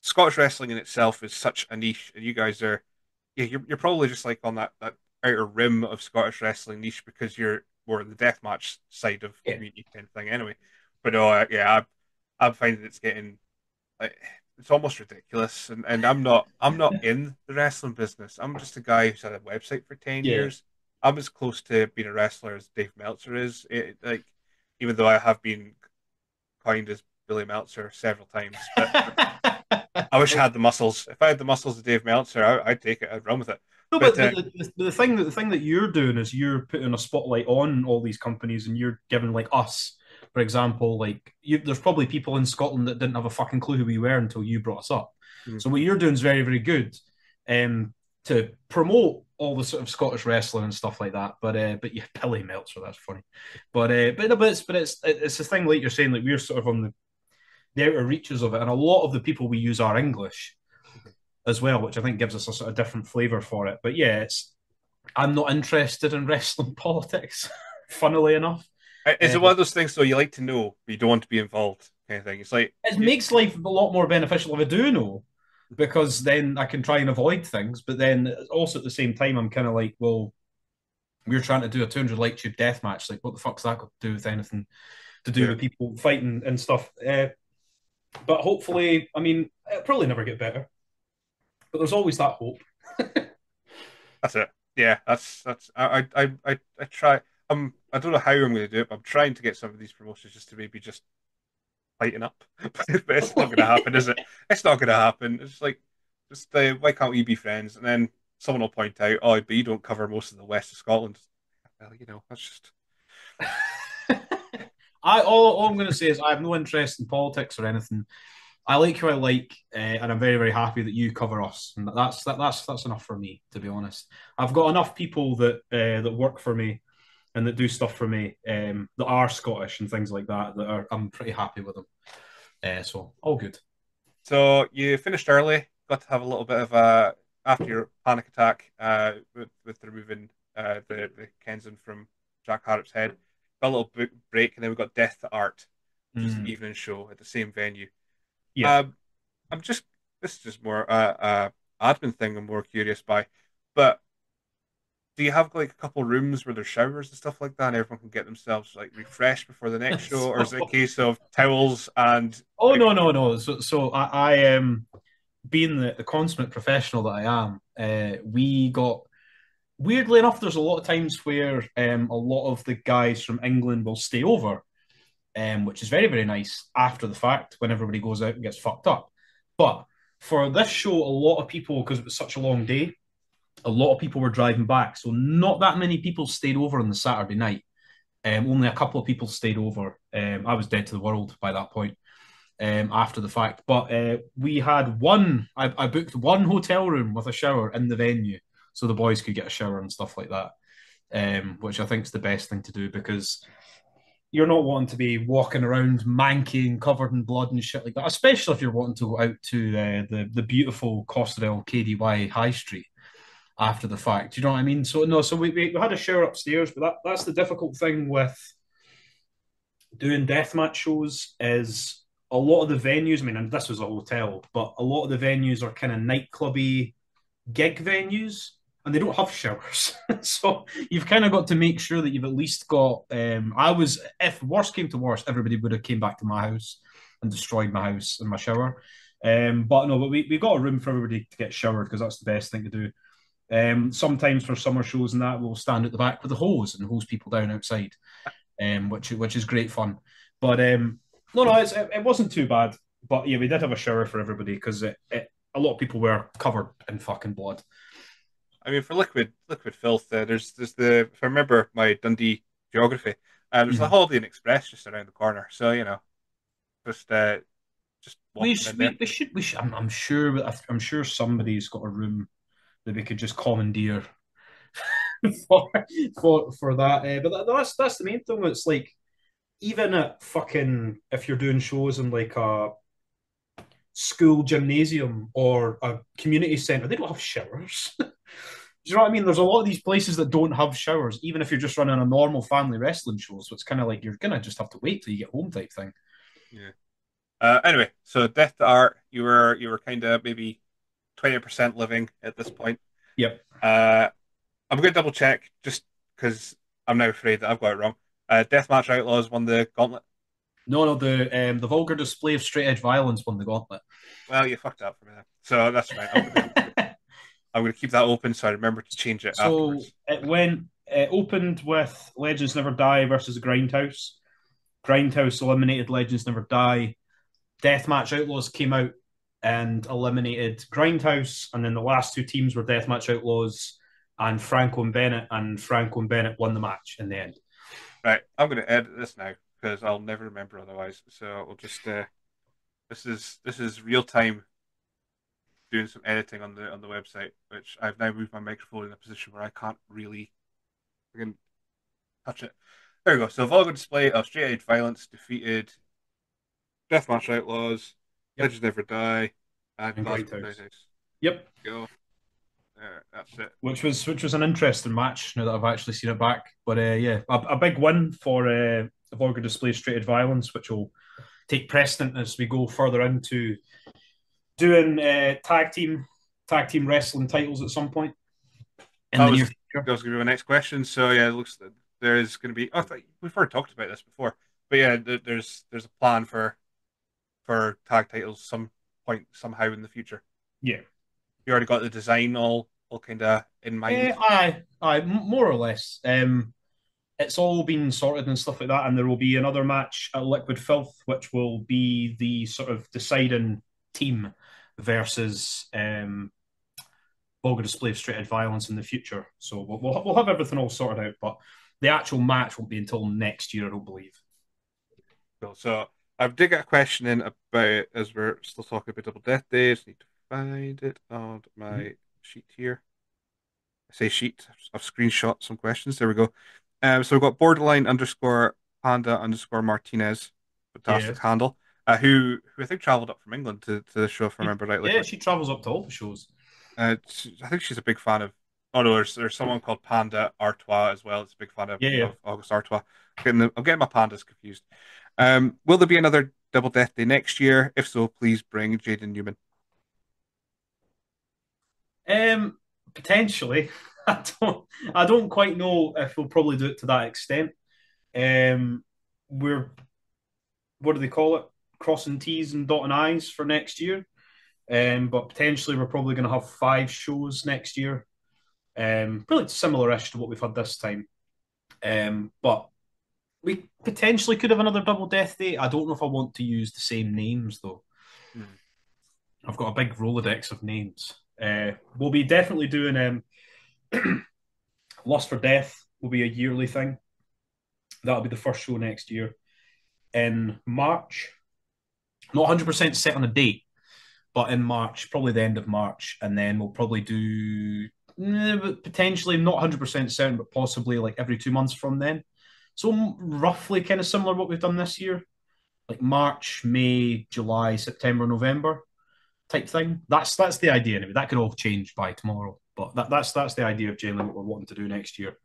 Scottish wrestling in itself is such a niche, and you guys are, yeah, you're probably just like on that outer rim of Scottish wrestling niche because you're more in the deathmatch side of Yeah. community kind of thing, anyway. But no, yeah, I'm finding it's getting like it's almost ridiculous, and I'm not in the wrestling business. I'm just a guy who's had a website for 10 years. I'm as close to being a wrestler as Dave Meltzer is. Like, even though I have been coined as Billy Meltzer several times, but I wish I had the muscles. If I had the muscles of Dave Meltzer, I'd take it. I'd run with it. No, But but the thing that you're doing is you're putting a spotlight on all these companies, and you're giving like us, for example, like there's probably people in Scotland that didn't have a fucking clue who we were until you brought us up. Mm. So what you're doing is very, very good, to promote all the sort of Scottish wrestling and stuff like that. But yeah, Billy Meltzer, that's funny. But it's the thing like you're saying, like we're sort of on the outer reaches of it, and a lot of the people we use are English as well, which I think gives us a sort of different flavour for it. But yeah, I'm not interested in wrestling politics, funnily enough. Is it one of those things though you like to know, but you don't want to be involved, kind of thing? It's like It makes life a lot more beneficial if I do know, because then I can try and avoid things. But then also at the same time, I'm kind of like, well, we're trying to do a 200 light tube death match. Like, what the fuck's that got to do with anything to do with people fighting and stuff? But hopefully, I mean, it'll probably never get better. But there's always that hope. that's it. Yeah, that's I try. I don't know how I'm going to do it, but I'm trying to get some of these promotions just to maybe just lighten up. But it's not going to happen, is it? It's not going to happen. It's like just why can't we be friends? And then someone will point out, oh, but you don't cover most of the west of Scotland. Well, that's just. All I'm going to say is I have no interest in politics or anything. I like who I like, and I'm very, very happy that you cover us, and that's enough for me, to be honest. I've got enough people that work for me and that do stuff for me, that are Scottish and things like that. I'm pretty happy with them. So all good. So you finished early. Got to have a little bit of a after your panic attack, with removing the Kenzan from Jack Harrop's head. Got a little break, and then we got Death to Art, which is the evening show at the same venue. Yeah. This is just more admin thing I'm more curious by, but do you have like a couple rooms where there's showers and stuff like that, and everyone can get themselves like refreshed before the next show, or is it a case of towels and? Oh no. So I am being the consummate professional that I am. We got weirdly enough, there's a lot of times where a lot of the guys from England will stay over, which is very, very nice after the fact when everybody goes out and gets fucked up. But for this show, a lot of people, because it was such a long day, a lot of people were driving back. So not that many people stayed over on the Saturday night. Only a couple of people stayed over. I was dead to the world by that point, after the fact. But we had I booked one hotel room with a shower in the venue so the boys could get a shower and stuff like that, which I think is the best thing to do, because you're not wanting to be walking around manky and covered in blood and shit like that, especially if you're wanting to go out to the beautiful Costerdale KDY High Street after the fact. Do you know what I mean? So no, so we had a shower upstairs, but that's the difficult thing with doing deathmatch shows is a lot of the venues, I mean, and this was a hotel, but a lot of the venues are kind of nightclubby gig venues, and they don't have showers. So you've kind of got to make sure that you've at least got, if worst came to worst, everybody would have came back to my house and destroyed my house and my shower. But we got a room for everybody to get showered, because that's the best thing to do. Sometimes for summer shows and that, we'll stand at the back with a hose and hose people down outside, which is great fun. But no, it wasn't too bad. But yeah, we did have a shower for everybody, because a lot of people were covered in fucking blood. I mean, for Liquid Filth, there's if I remember my Dundee geography, there's the Holiday Inn Express just around the corner. So just we walking in there. should. I'm sure somebody's got a room that we could just commandeer for that. But that's the main thing. It's like, even at fucking, if you're doing shows in like a school gymnasium or a community centre, they don't have showers. Do you know what I mean? There's a lot of these places that don't have showers, even if you're just running a normal family wrestling show. So it's kind of like you're gonna just have to wait till you get home type thing. Yeah. Anyway, so Death to Art, you were kind of maybe 20% living at this point. Yep. I'm going to double check just because I'm now afraid that I've got it wrong. Deathmatch Outlaws won the gauntlet. No, the vulgar display of straight edge violence won the gauntlet. Well, you fucked up for me then. So that's fine. I'm going to keep that open so I remember to change it So afterwards. it opened with Legends Never Die versus Grindhouse. Grindhouse eliminated Legends Never Die. Deathmatch Outlaws came out and eliminated Grindhouse, and then the last two teams were Deathmatch Outlaws and Franco and Bennett won the match in the end. Right, I'm going to edit this now because I'll never remember otherwise. So we'll just this is real time doing some editing on the website, which I've now moved my microphone in a position where I can't really I touch it. There we go. So vulgar display of straight edge violence defeated Deathmatch Outlaws, Yep. Legends Never Die, and Grindhouse. Grindhouse. Yep. Go. There, that's it. Which was an interesting match now that I've actually seen it back. But yeah, a big win for the vulgar display of straight edge violence, which will take precedent as we go further into doing tag team wrestling titles at some point in the near future. That was going to be my next question. So yeah, it looks that there's going to be. We've already talked about this before, but yeah, there's a plan for tag titles some point somehow in the future. Yeah, you already got the design all kind of in mind. Aye, more or less. It's all been sorted and stuff like that, and there will be another match at Liquid Filth, which will be the sort of deciding team versus vulgar display of straight edge violence in the future. So we'll have everything all sorted out, but the actual match won't be until next year, I don't believe. Cool. So I did get a question in about it as we're still talking about Double Death Days. Need to find it on my sheet here. I say sheet. I've screenshot some questions. There we go. So we've got borderline underscore panda underscore Martinez, fantastic handle. Who I think travelled up from England to the show, if I remember rightly. Yeah, she travels up to all the shows. I think she's a big fan of. Oh no, there's someone called Panda Artois as well. It's a big fan of August Artois. I'm getting my pandas confused. Will there be another Double Death Day next year? If so, please bring Jaden Newman. Potentially. I don't quite know if we'll probably do it to that extent. We're what do they call it? Crossing T's and dotting I's for next year. But potentially we're probably going to have 5 shows next year. Really similar-ish to what we've had this time. But we potentially could have another Double Death Day. I don't know if I want to use the same names, though. I've got a big Rolodex of names. We'll be definitely doing Lust for Death will be a yearly thing. That'll be the first show next year. In March, not 100% set on a date, but in March, probably the end of March, and then we'll probably do potentially not 100% certain, but possibly like every 2 months from then. So roughly kind of similar to what we've done this year, like March, May, July, September, November type thing. That's the idea anyway. That could all change by tomorrow, but that's the idea of generally what we're wanting to do next year.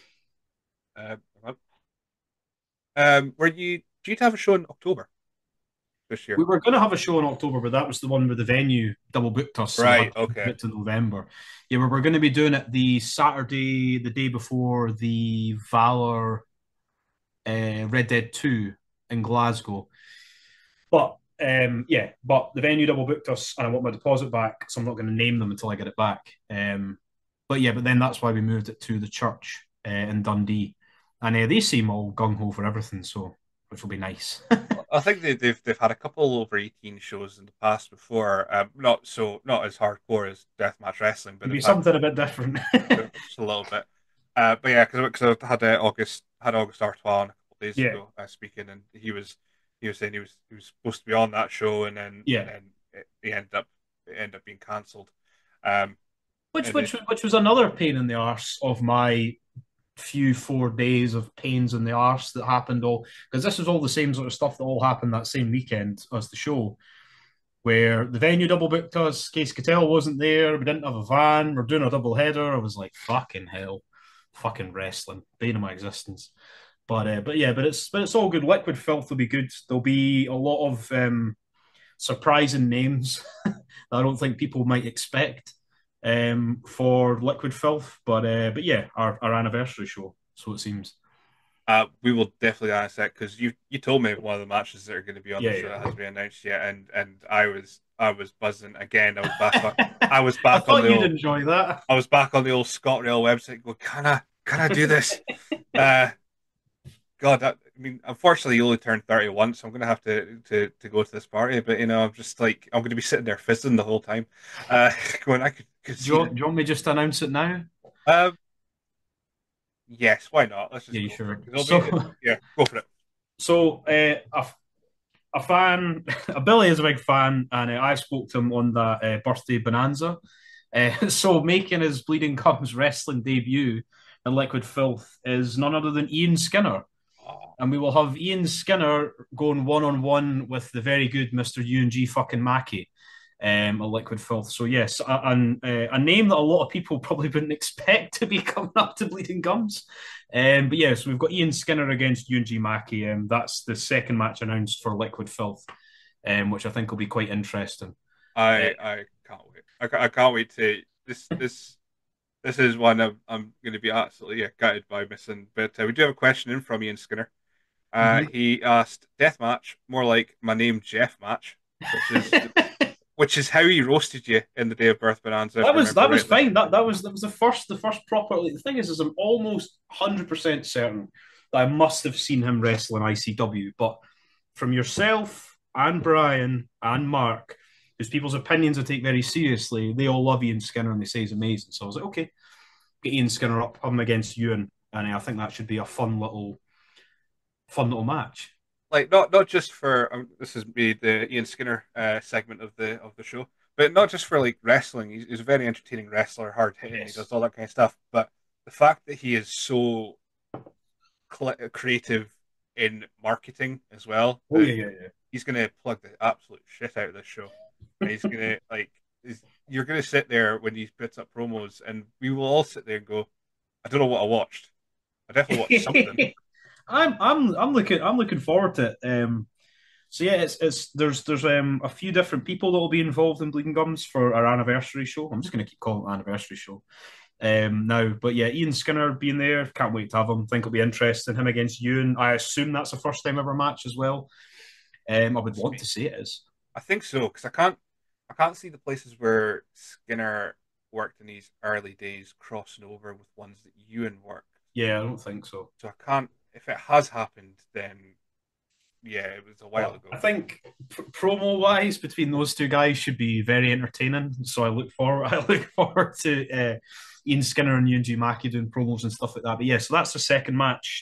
Do you have a show in October this year? We were going to have a show in October, but that was the one where the venue double booked us. Right, so okay. To November. Yeah, we were going to be doing it the Saturday, the day before the Valor Red Dead 2 in Glasgow. But but the venue double booked us and I want my deposit back, so I'm not going to name them until I get it back. But then that's why we moved it to the church in Dundee. And they seem all gung-ho for everything, so which will be nice. I think they've had a couple over 18 shows in the past before. Not as hardcore as deathmatch wrestling, but it'd be something a bit different. Just a little bit. But yeah, because I had August Artois on a couple of days ago speaking, and he was saying he was supposed to be on that show, and then it ended up being cancelled. Which was another pain in the arse of my few 4 days of pains in the arse that happened all because this was all the same sort of stuff that all happened that same weekend as the show, where the venue double booked us. Case Cattell wasn't there. We didn't have a van. We're doing a double header. I was like, fucking hell, fucking wrestling, bane of my existence. But it's all good. Liquid Filth will be good. There'll be a lot of surprising names that I don't think people might expect for Liquid Filth. But yeah, our anniversary show, so it seems. We will definitely ask that because you told me one of the matches that are going to be on the Yeah, show yeah. that hasn't been announced yet, and I was buzzing again. I was I back on thought the you'd old enjoy that. I was back on the old ScotRail website. Going, can I do this? God, I mean, unfortunately, you only turned 31, so I'm going to have to go to this party. But I'm just like I'm going to be sitting there fizzing the whole time, going. I could Do you, see want, do you want me just to announce it now? that. Yes, why not? Let's Yeah, just you go for sure? it. 'Cause yeah, go for it. So a fan, a Billy is a big fan, and I spoke to him on that birthday bonanza. So making his Bleeding Gums wrestling debut in Liquid Filth is none other than Ian Skinner. Oh, And we will have Ian Skinner going one-on-one with the very good Mr. UNG fucking Mackey, a Liquid Filth. So yes, a name that a lot of people probably wouldn't expect to be coming up to Bleeding Gums. But yeah, so we've got Ian Skinner against UNG Mackey. That's the second match announced for Liquid Filth, which I think will be quite interesting. I can't wait. I can't wait to this is one I'm going to be absolutely gutted by missing. But we do have a question in from Ian Skinner. He asked, "Death match, more like my name Jeff match," which is how he roasted you in the Day of Birth Bonanza. That was fine. That was the first proper. Like, the thing is I'm almost 100% certain that I must have seen him wrestle in ICW. But from yourself and Brian and Mark, whose people's opinions I take very seriously, they all love Ian Skinner and they say he's amazing. So I was like, okay, get Ian Skinner up, have him against Ewan, and I think that should be a fun little match. Like not just for this is me the Ian Skinner segment of the show, but not just for like wrestling. He's a very entertaining wrestler, hard hitting. Yes. He does all that kind of stuff. But the fact that he is so creative in marketing as well. Oh yeah. He's gonna plug the absolute shit out of this show. And he's gonna you're gonna sit there when he puts up promos, and we will all sit there and go, I don't know what I watched. I definitely watched something. I'm looking forward to it. So yeah, there's a few different people that will be involved in Bleeding Gums for our anniversary show. I'm just going to keep calling it anniversary show now. But yeah, Ian Skinner being there, can't wait to have him. Think it'll be interesting. Him against Ewan. I assume that's a first time ever match as well. I would want to say it is. I think so because I can't see the places where Skinner worked in these early days crossing over with ones that Ewan worked. Yeah, I don't think so. So I can't. If it has happened, then yeah, it was a while ago. I think promo-wise between those two guys should be very entertaining. So I look forward to Ian Skinner and UNG Mackey doing promos and stuff like that. But yeah, so that's the second match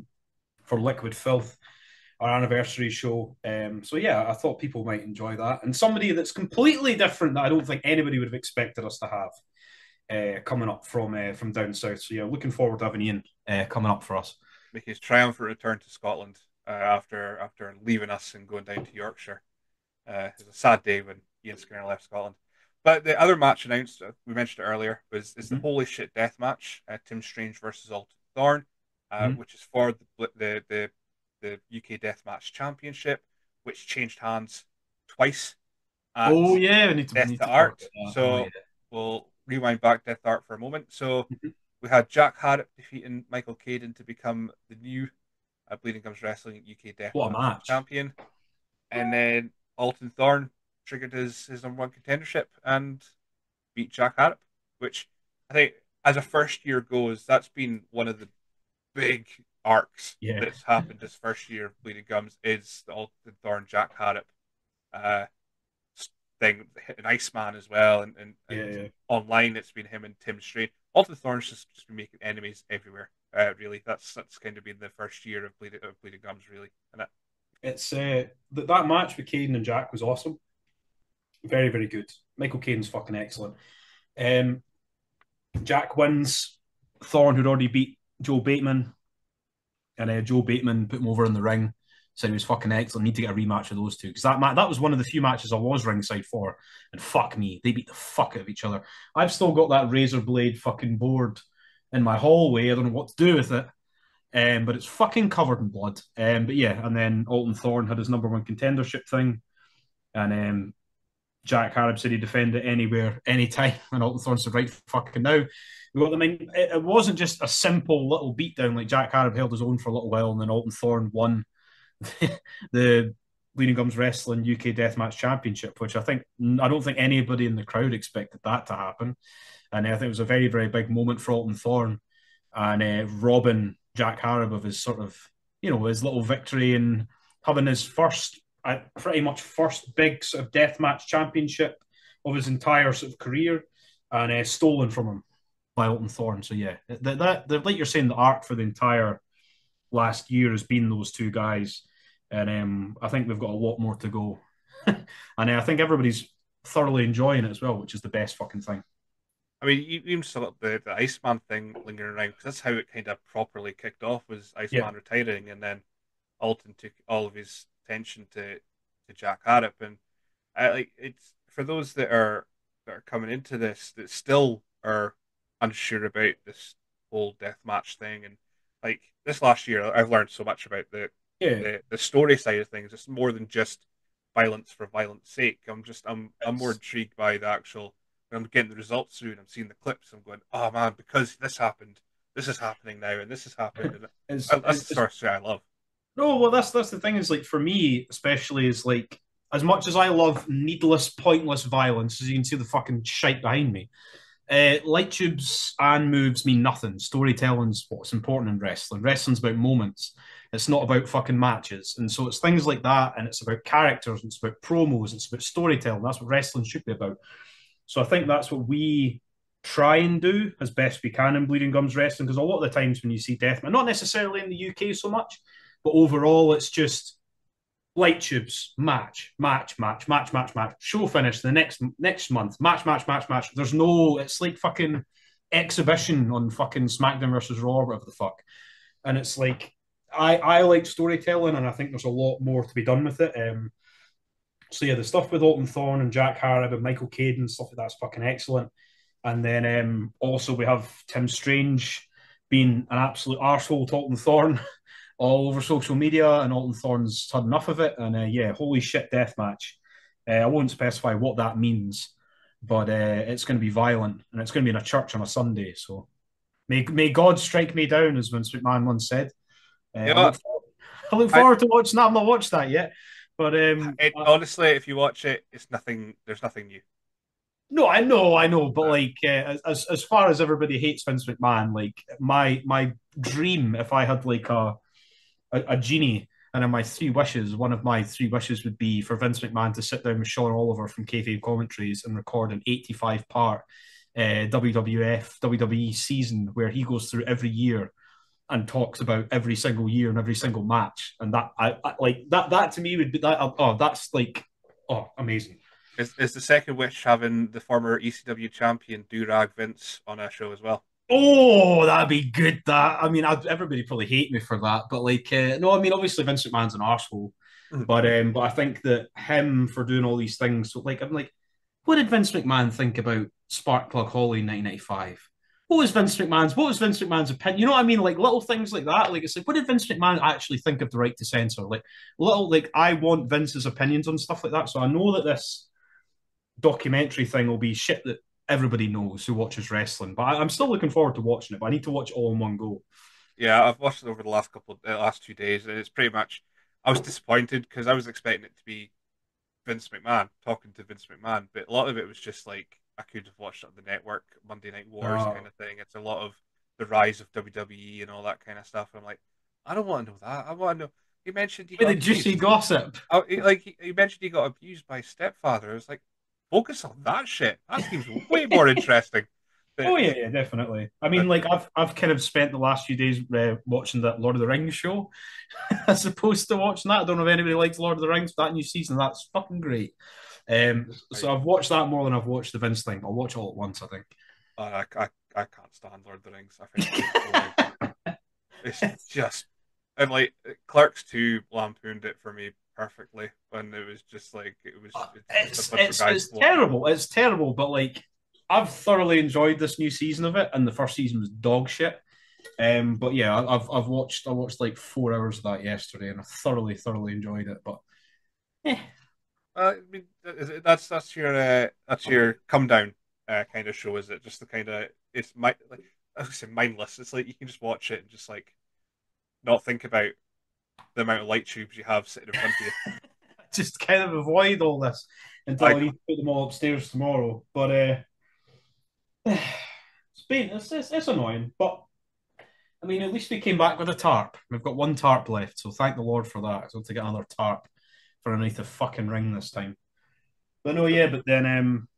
for Liquid Filth, our anniversary show. So yeah, I thought people might enjoy that. And somebody that's completely different that I don't think anybody would have expected us to have coming up from down south. So yeah, looking forward to having Ian coming up for us. Make his triumphant return to Scotland after leaving us and going down to Yorkshire. It was a sad day when Ian Skinner left Scotland. But the other match announced, we mentioned it earlier, is the Holy Shit Death match, Tim Strange versus Alton Thorne, which is for the UK Deathmatch Championship, which changed hands twice. Oh yeah, we need to Art. So we'll rewind back Death Art for a moment. So we had Jack Harrop defeating Michael Caden to become the new Bleeding Gums Wrestling UK Deathmatch champion, and then Alton Thorne triggered his number one contendership and beat Jack Harrop, which I think as a first year goes, that's been one of the big arcs that's happened this first year of Bleeding Gums is the Alton Thorne Jack Harrop thing, an Iceman as well, and online it's been him and Tim Strange. Alton Thorne's just been making enemies everywhere. Really, that's kind of been the first year of Bleeding Gums, really. And it's that match with Caden and Jack was awesome. Very, very good. Michael Caden's fucking excellent. Jack wins. Thorne, who'd already beat Joe Bateman, and Joe Bateman put him over in the ring. Said he was fucking excellent. Need to get a rematch of those two because that was one of the few matches I was ringside for. And fuck me, they beat the fuck out of each other. I've still got that razor blade fucking board in my hallway. I don't know what to do with it, but it's fucking covered in blood. But yeah, and then Alton Thorne had his number one contendership thing. and Jack Harrop said he'd defend it anywhere, anytime, and Alton Thorne said, right fucking now. It wasn't just a simple little beatdown. Like, Jack Harrop held his own for a little while, and then Alton Thorne won the Bleeding Gums Wrestling UK Deathmatch Championship, which I don't think anybody in the crowd expected that to happen. And I think it was a very, very big moment for Alton Thorne, and robbing Jack Harrop of his sort of, his little victory and having his pretty much first big sort of deathmatch championship of his entire sort of career, and stolen from him by Alton Thorne. So yeah, that like you're saying, the arc for the entire last year has been those two guys, and I think we've got a lot more to go. And I think everybody's thoroughly enjoying it as well, which is the best fucking thing. I mean, you even still got the Iceman thing lingering around, because that's how it kind of properly kicked off, was Iceman retiring, and then Alton took all of his attention to Jack Harrop. And it's for those that are coming into this that still are unsure about this whole deathmatch thing. And like this last year, I've learned so much about the story side of things. It's more than just violence for violence sake. I'm more intrigued by the actual. When I'm getting the results through and I'm seeing the clips, I'm going, oh man, because this happened, this is happening now, and this has happened. And that's the sort of shit I love. No, well, that's the thing, is like, for me especially, is like, as much as I love needless, pointless violence, as you can see the fucking shite behind me, light tubes and moves mean nothing. Storytelling's what's important in wrestling. Wrestling's about moments. It's not about fucking matches. And so it's things like that, and it's about characters, and it's about promos, and it's about storytelling. That's what wrestling should be about. So I think that's what we try and do as best we can in Bleeding Gums Wrestling, because a lot of the times when you see deathmatch, not necessarily in the UK so much, but overall it's just light tubes, match, show finish the next month, match. There's no, it's like fucking exhibition on fucking SmackDown versus Raw, whatever the fuck. And it's like, I like storytelling, and I think there's a lot more to be done with it. So yeah, the stuff with Alton Thorne and Jack Harrop and Michael Caden and stuff like that's fucking excellent. And then also we have Tim Strange being an absolute arsehole to Alton Thorne all over social media, and Alton Thorne's had enough of it. And yeah, holy shit, deathmatch. I won't specify what that means, but it's going to be violent, and it's going to be in a church on a Sunday. So may God strike me down, as Vince McMahon once said. I look forward to watching that. I've not watched that yet. But honestly, if you watch it, it's nothing. There's nothing new. No, I know, but like as far as everybody hates Vince McMahon, like my dream, if I had like a genie and in my three wishes, one of my three wishes would be for Vince McMahon to sit down with Sean Oliver from Kayfabe Commentaries and record an 85-part WWE season where he goes through every year and talks about every single year and every single match. And that I like that to me would be that. Oh, that's like, oh, amazing. Is the second wish having the former ECW champion Do-Rag Vince on a show as well? Oh, that'd be good. That, I mean, everybody probably hate me for that, but like, no, I mean, obviously Vince McMahon's an arsehole, but I think that him for doing all these things. So like, I'm like, what did Vince McMahon think about Sparkplug Holly in 1995? What was Vince McMahon's opinion? You know what I mean? Like little things like that. Like, it's like, what did Vince McMahon actually think of the right to censor? Like little, like, I want Vince's opinions on stuff like that. So I know that this documentary thing will be shit that everybody knows who watches wrestling. But I'm still looking forward to watching it. But I need to watch it all in one go. Yeah, I've watched it over the last 2 days, and it's pretty much. I was disappointed because I was expecting it to be Vince McMahon talking to Vince McMahon, but a lot of it was just like, I could have watched it on the network, Monday Night Wars kind of thing. It's a lot of the rise of WWE and all that kind of stuff. I'm like, I don't want to know that. I want to know. He mentioned he got the juicy gossip. He mentioned he got abused by his stepfather. I was like, focus on that shit. That seems way more interesting. Oh yeah, definitely. I mean, like I've kind of spent the last few days watching that Lord of the Rings show, as opposed to watching that. I don't know if anybody likes Lord of the Rings. That new season, that's fucking great. So I've watched that more than I've watched the Vince thing. I'll watch it all at once, I think. I can't stand Lord of the Rings. I think it's just, and like Clerks 2 lampooned it for me perfectly, and it was just like it's terrible. It's terrible, but like, I've thoroughly enjoyed this new season of it, and the first season was dog shit. But yeah, I watched like 4 hours of that yesterday, and I thoroughly enjoyed it. But I mean, that's your come down kind of show, is it? Just the kind of like I would say mindless. It's like you can just watch it and just like not think about the amount of light tubes you have sitting in front of you. Just kind of avoid all this until I need to put them all upstairs tomorrow. But it's annoying. But I mean, at least we came back with a tarp. We've got one tarp left, so thank the Lord for that. So to get another tarp for underneath the fucking ring this time. But no, yeah. But then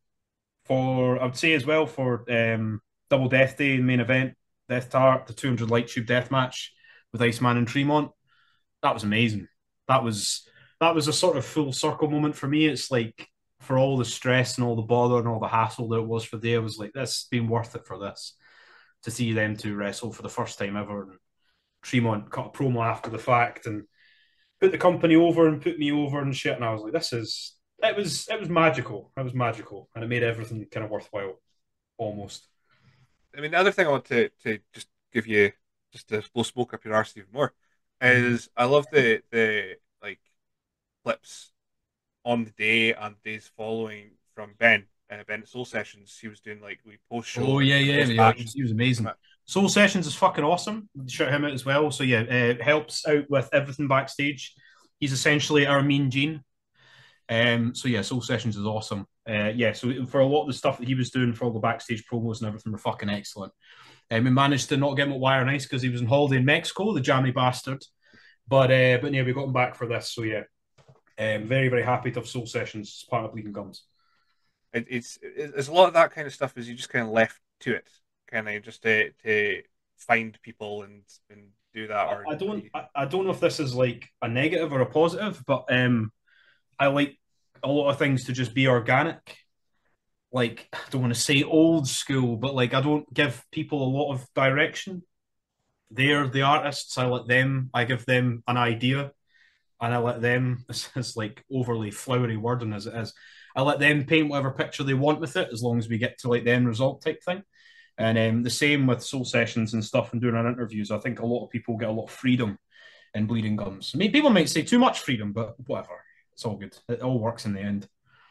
I would say as well for Double Death Day main event, Death Tarp, the 200 light tube death match with Iceman and Tremont. That was amazing. That was a sort of full circle moment for me. It's like for all the stress and all the bother and all the hassle that it was for the day, I was like, this has been worth it for this. To see them two wrestle for the first time ever. And Tremont cut a promo after the fact and put the company over and put me over and shit. And I was like, it was magical. It was magical. And it made everything kind of worthwhile. Almost. I mean, the other thing I want to just give you, just to blow smoke up your arse even more, is I love the like clips on the day and days following from Ben at Soul Sessions. He was doing like we post show. Oh yeah. He was amazing. Soul Sessions is fucking awesome. Shout him out as well. So yeah, helps out with everything backstage. He's essentially our Mean Gene. So yeah, Soul Sessions is awesome. So for a lot of the stuff that he was doing for all the backstage promos and everything were fucking excellent. We managed to not get him at Wire and Ice because he was on holiday in Mexico, the jammy bastard. But yeah, we got him back for this. So yeah, very, very happy to have Soul Sessions as part of Bleeding Gums. It's a lot of that kind of stuff is you just kind of left to it, kind of just to find people and do that. Or I don't know if this is like a negative or a positive, but I like a lot of things to just be organic. Like, I don't want to say old school, but like I don't give people a lot of direction. They're the artists. I give them an idea, and I let them, it's like overly flowery wording as it is, I let them paint whatever picture they want with it, as long as we get to like the end result type thing. And the same with Soul Sessions and stuff and doing our interviews. I think a lot of people get a lot of freedom in Bleeding Gums. I mean, people might say too much freedom, but whatever. It's all good. It all works in the end.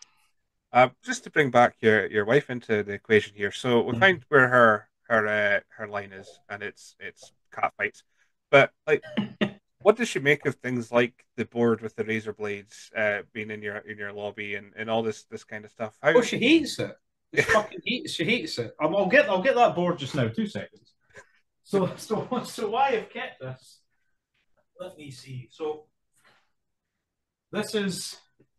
Just to bring back your wife into the equation here, so we find where her line is, and it's cat fights. But like, what does she make of things like the board with the razor blades being in your lobby and all this kind of stuff? Oh, she hates it. She hates it. I'll get that board just now. 2 seconds. So why I've kept this? Let me see. So this is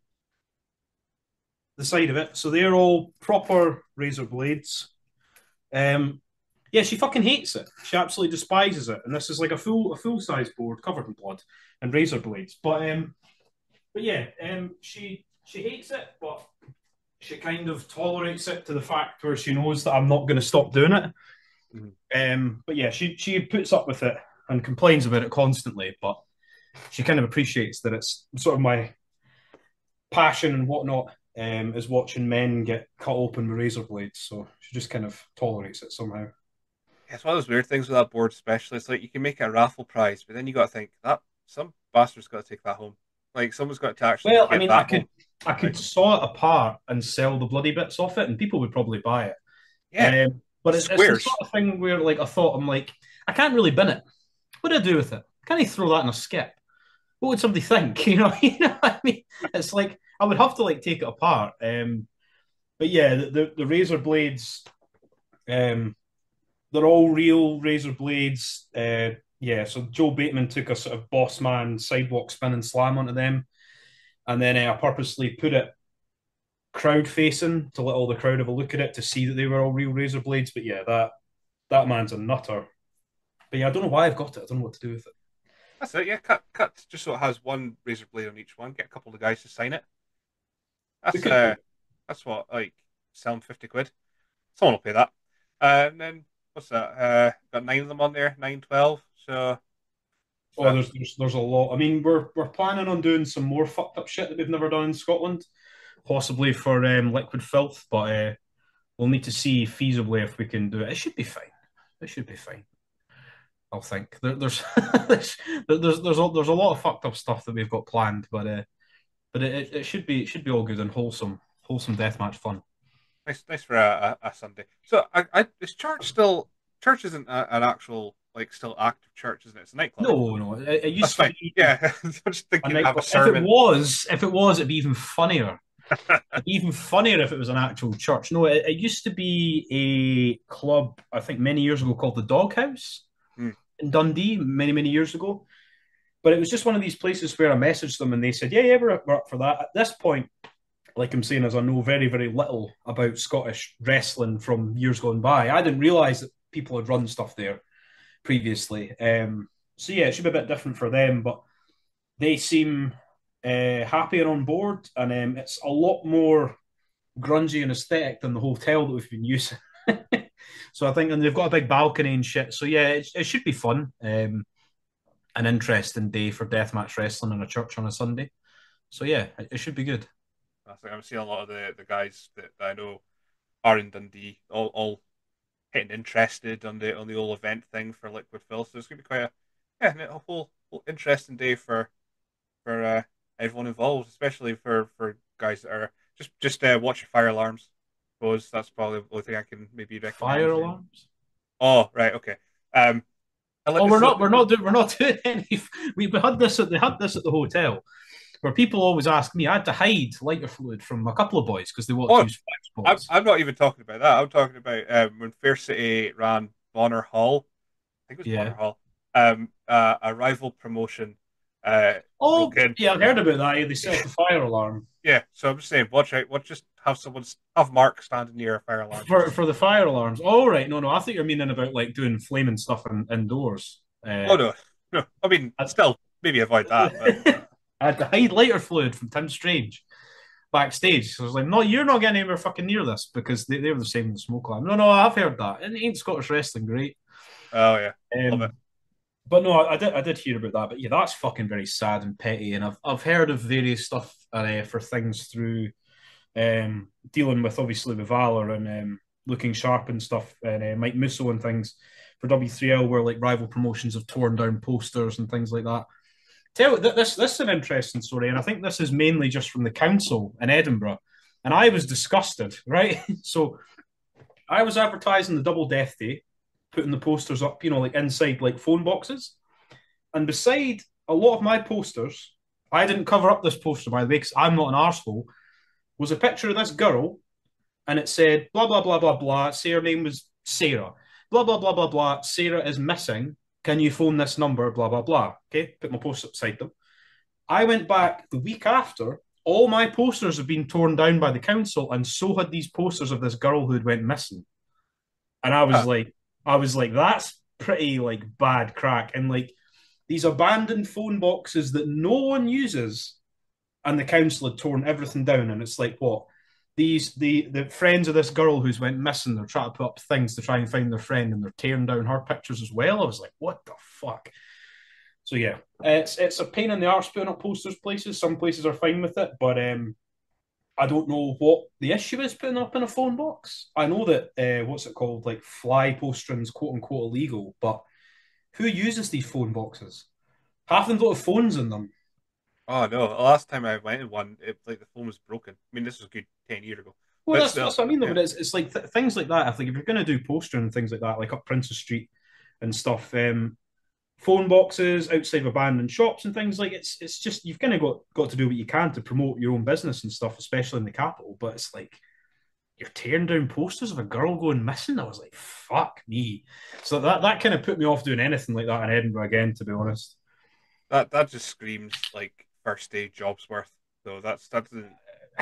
the side of it. So they're all proper razor blades. Yeah, she fucking hates it. She absolutely despises it. And this is like a full size board covered in blood and razor blades. But yeah, she hates it, but she kind of tolerates it to the fact where she knows that I'm not going to stop doing it. But yeah, she puts up with it and complains about it constantly, but she kind of appreciates that it's sort of my passion and whatnot, is watching men get cut open with razor blades. So she just kind of tolerates it somehow. It's one of those weird things with that board, especially. It's like you can make it a raffle prize, but then you got to think that some bastard's got to take that home. Like someone's got to actually. Well, I mean, I could saw it apart and sell the bloody bits off it, and people would probably buy it. Yeah, but it's the sort of thing where, like, I'm like, I can't really bin it. What do I do with it? Can't I throw that in a skip? What would somebody think? You know what I mean? It's like I would have to like take it apart. But yeah, the razor blades, they're all real razor blades. Yeah, so Joe Bateman took a sort of boss man sidewalk spin and slam onto them, and then I purposely put it crowd facing to let all the crowd have a look at it to see that they were all real razor blades. But yeah, that man's a nutter. But yeah, I don't know why I've got it. I don't know what to do with it. That's it. Yeah, cut just so it has one razor blade on each one. Get a couple of guys to sign it. That's what, like, sell them 50 quid. Someone will pay that. And then what's that? Got 9 of them on there, 9, 12. So there's a lot. I mean, we're planning on doing some more fucked up shit that we've never done in Scotland, possibly for Liquid Filth, but we'll need to see feasibly if we can do it. It should be fine. I'll think there's a lot of fucked up stuff that we've got planned, but But it should be all good and wholesome deathmatch fun. Nice for a Sunday. So, is church isn't an actual like still active church, isn't it? It's a nightclub. No, it That's used to fine. be Yeah, I'm just a thinking have a nightclub. sermon. If it was, it'd be even funnier. It'd be even funnier if it was an actual church. No, it used to be a club, I think many years ago, called the Doghouse Hmm. in Dundee, many years ago. But it was just one of these places where I messaged them and they said, yeah, we're up for that. At this point, like I'm saying, as I know very little about Scottish wrestling from years gone by, I didn't realise that people had run stuff there previously. So yeah, it should be a bit different for them, but they seem happy and on board, and it's a lot more grungy and aesthetic than the hotel that we've been using. So I think, and they've got a big balcony and shit. So yeah, it should be fun. An interesting day for deathmatch wrestling in a church on a Sunday. So yeah, it should be good. I think I'm seeing a lot of the guys that I know are in Dundee, all getting interested on the whole event thing for Liquid Filth. So it's gonna be quite a whole interesting day for everyone involved, especially for guys that are just watch your fire alarms. Suppose that's probably the only thing I can maybe recommend. Fire alarms. Oh, right, okay. Um, Oh, so, we're not doing any. We had this at the hotel where people always ask me. I had to hide lighter fluid from a couple of boys because they wanted to oh, use flex pods. I'm not even talking about that. I'm talking about when Fair City ran Bonner Hall. I think it was Bonner Yeah. Hall. A rival promotion Oh, broke in. yeah, I've heard about that. Yeah, they set off the fire alarm Yeah, so I'm just saying, watch out. Watch, just have Mark standing near a fire alarm. for the fire alarms. Oh, right. No. I think you're meaning about like doing flaming stuff indoors. Oh no, no. I mean, I, still maybe avoid that. But I had to hide lighter fluid from Tim Strange backstage. So I was like, no, you're not getting anywhere fucking near this because they were the same in the smoke alarm. No, I've heard that. And ain't Scottish wrestling great? oh yeah, love it. Um, but no, I did hear about that. But yeah, that's fucking very sad and petty. And I've heard of various stuff for things through dealing with obviously with Valor and looking sharp and stuff, and Mike Musso and things for W3L, where like rival promotions have torn down posters and things like that. This is an interesting story, and I think this is mainly just from the council in Edinburgh. And I was disgusted, right? So I was advertising the Double Death Day, putting the posters up, like inside like phone boxes. And beside a lot of my posters, I didn't cover up this poster by the way, because I'm not an arsehole, was a picture of this girl, and it said blah blah blah blah blah. Say her name was Sarah. Blah blah blah blah blah. Sarah is missing. Can you phone this number? Blah blah blah. Okay, put my post up beside them. I went back the week after. All my posters have been torn down by the council, and so had these posters of this girl who had went missing. And Ah, I was like, that's pretty like bad crack. And like these abandoned phone boxes that no one uses, and the council had torn everything down. And it's like, what? The friends of this girl who's went missing, they're trying to put up things to try and find their friend, and they're tearing down her pictures as well. I was like, what the fuck? So yeah, it's a pain in the arse putting up posters places. Some places are fine with it, but I don't know what the issue is putting up in a phone box. I know that what's it called, like fly postering's quote unquote illegal, but who uses these phone boxes? Half of them don't have phones in them. oh no. The last time I went in one, like the phone was broken. I mean, this was a good 10 years ago, Well, but that's still, what I mean, though. yeah. But it's like things like that. I think if you're going to do postering and things like that, like up Princess Street and stuff, phone boxes outside of abandoned shops and things like it's just you've kind of got to do what you can to promote your own business and stuff, especially in the capital. But it's like you're tearing down posters of a girl going missing. I was like, fuck me. So that kind of put me off doing anything like that in Edinburgh again, to be honest. That just screams like first day jobs worth. So that doesn't.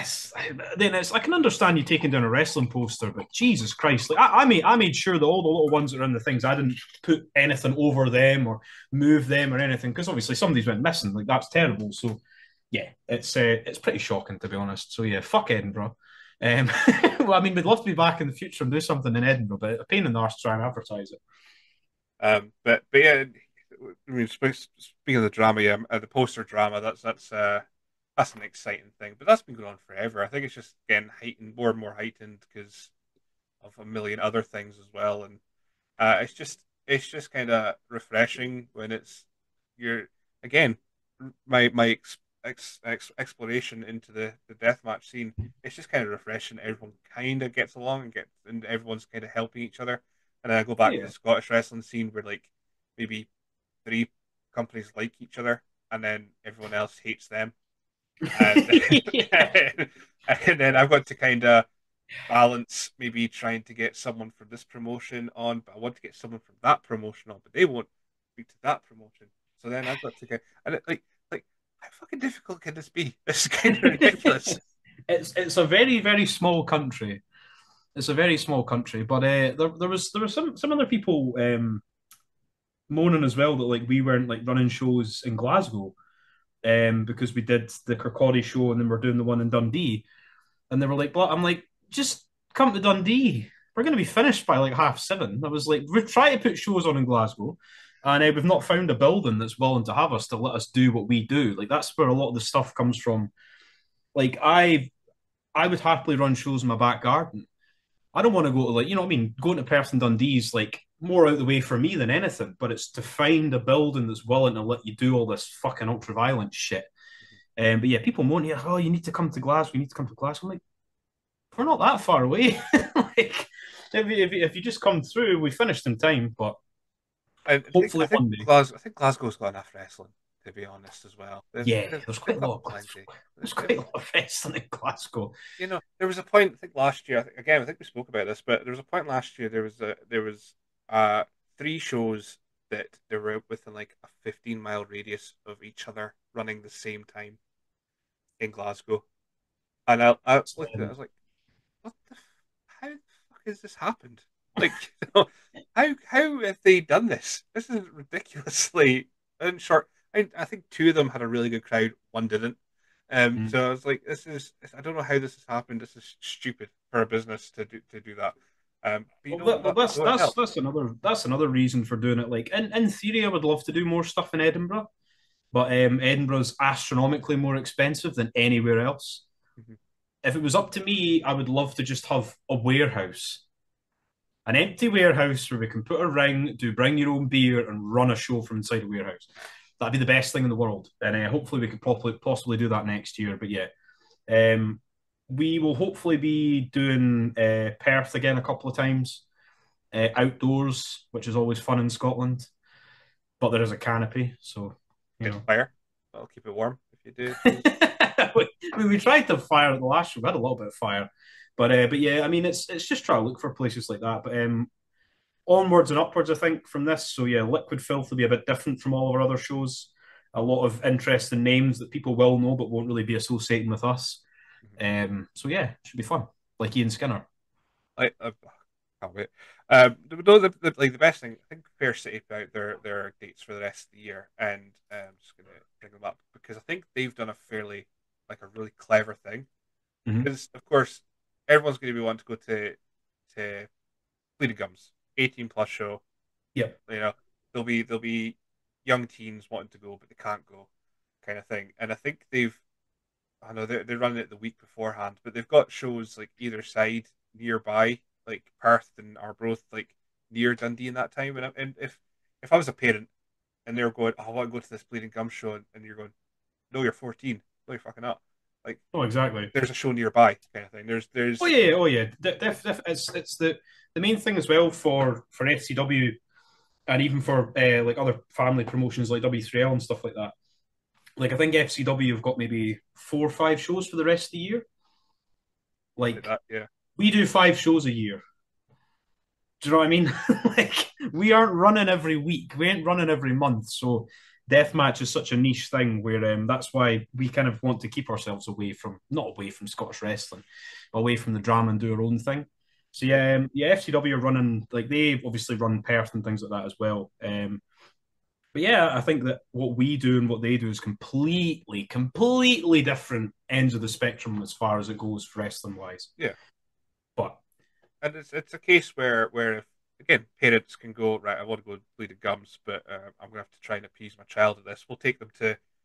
I can understand you taking down a wrestling poster, but Jesus Christ! Like I made sure that all the little ones that are in the things, I didn't put anything over them or move them or anything because obviously somebody's went missing. Like that's terrible. So yeah, it's pretty shocking to be honest. So yeah, fuck Edinburgh. Well, I mean, we'd love to be back in the future and do something in Edinburgh, but a pain in the arse to try and advertise it. But yeah, I mean, speaking of the drama, yeah, the poster drama, that's an exciting thing. But that's been going on forever. I think it's just getting heightened, more and more heightened because of a million other things as well. And it's just kind of refreshing when it's you're again my exploration into the deathmatch scene, it's just kind of refreshing. Everyone kind of gets along and everyone's kind of helping each other. And then I go back to Yeah. the Scottish wrestling scene where like maybe three companies like each other, and then everyone else hates them. And Yeah. and then I've got to kind of balance maybe trying to get someone from this promotion on, but I want to get someone from that promotion on, but they won't speak to that promotion. So then I've got to get and like how fucking difficult can this be? This is kind of ridiculous. It's a very, very small country. It's a very small country, but there was some other people moaning as well that like we weren't like running shows in Glasgow because we did the Kirkcaldy show and then we're doing the one in Dundee, and they were like, "But I'm like, just come to Dundee. We're going to be finished by like 7:30." I was like, "We're trying to put shows on in Glasgow, and we've not found a building that's willing to have us to let us do what we do. Like that's where a lot of the stuff comes from. Like I would happily run shows in my back garden. I don't want to go to like, you know what I mean? Going to Perth and Dundee is like more out the way for me than anything, but it's to find a building that's willing to let you do all this fucking ultra violent shit. But yeah, people moan here, oh, you need to come to Glasgow, you need to come to Glasgow. I'm like, we're not that far away. Like, if you just come through, we finished in time, but hopefully one day. I think Glasgow's got enough wrestling, to be honest, as well. Yeah, there's quite they've a got lot. plenty. There's quite a lot of wrestling in Glasgow. You know, there was a point. I think last year. Again, I think we spoke about this, but there was a point last year. There was three shows that they were within like a 15-mile radius of each other, running the same time in Glasgow. And I looked at it. I was like, "What the? How the fuck has this happened? Like, you know, how have they done this? This is ridiculously in short. I think two of them had a really good crowd. One didn't. Mm. So I was like, I don't know how this has happened. This is stupid for a business to do that. But you Well, know what? You know what helps? that's another reason for doing it. Like in theory, I would love to do more stuff in Edinburgh, but Edinburgh's astronomically more expensive than anywhere else. Mhm. If it was up to me, I would love to just have a warehouse, an empty warehouse where we can put a ring, do bring your own beer, and run a show from inside a warehouse. That'd be the best thing in the world, and hopefully we could possibly do that next year. But yeah, um, we will hopefully be doing Perth again a couple of times outdoors, which is always fun in Scotland. But there is a canopy, so you Get know. fire. That'll keep it warm if you do. we tried to fire at the last show. We had a little bit of fire, but yeah, I mean, it's just trying to look for places like that. But onwards and upwards, I think, from this. So yeah, Liquid Filth will be a bit different from all of our other shows. A lot of interesting names that people will know but won't really be associating with us. So yeah, it should be fun. Like Ian Skinner. I can't wait. No, like the best thing, I think Fair City put out their dates for the rest of the year, and I'm just gonna bring them up because I think they've done a fairly like a really clever thing. Mm-hmm. Because of course everyone's going to be wanting to go to Bleeding Gums, 18 plus show. Yep. You know, there'll be young teens wanting to go but they can't go, kind of thing. And I think I know they're running it the week beforehand, but they've got shows like either side nearby, like Perth and Arbroath, like near Dundee in that time. And if I was a parent and they're going, oh, I want to go to this Bleeding Gums show, and you're going, no, you're 14, no, you're fucking not. Like, Oh, exactly. there's a show nearby, kind of thing. Oh There's yeah, oh yeah. It's the main thing as well for FCW and even for like other family promotions like W3L and stuff like that. Like I think FCW have got maybe 4 or 5 shows for the rest of the year. like Like that, yeah. we do 5 shows a year. Do you know what I mean? Like we aren't running every week. We ain't running every month. So deathmatch is such a niche thing where that's why we kind of want to keep ourselves away from not away from Scottish wrestling, but away from the drama and do our own thing. So yeah, FCW are running like they obviously run Perth and things like that as well. But yeah, I think that what we do and what they do is completely different ends of the spectrum as far as it goes wrestling wise. Yeah. But And it's a case where if, again, parents can go, right, I want to go Bleeding Gums, but I'm gonna have to try and appease my child at this. We'll take them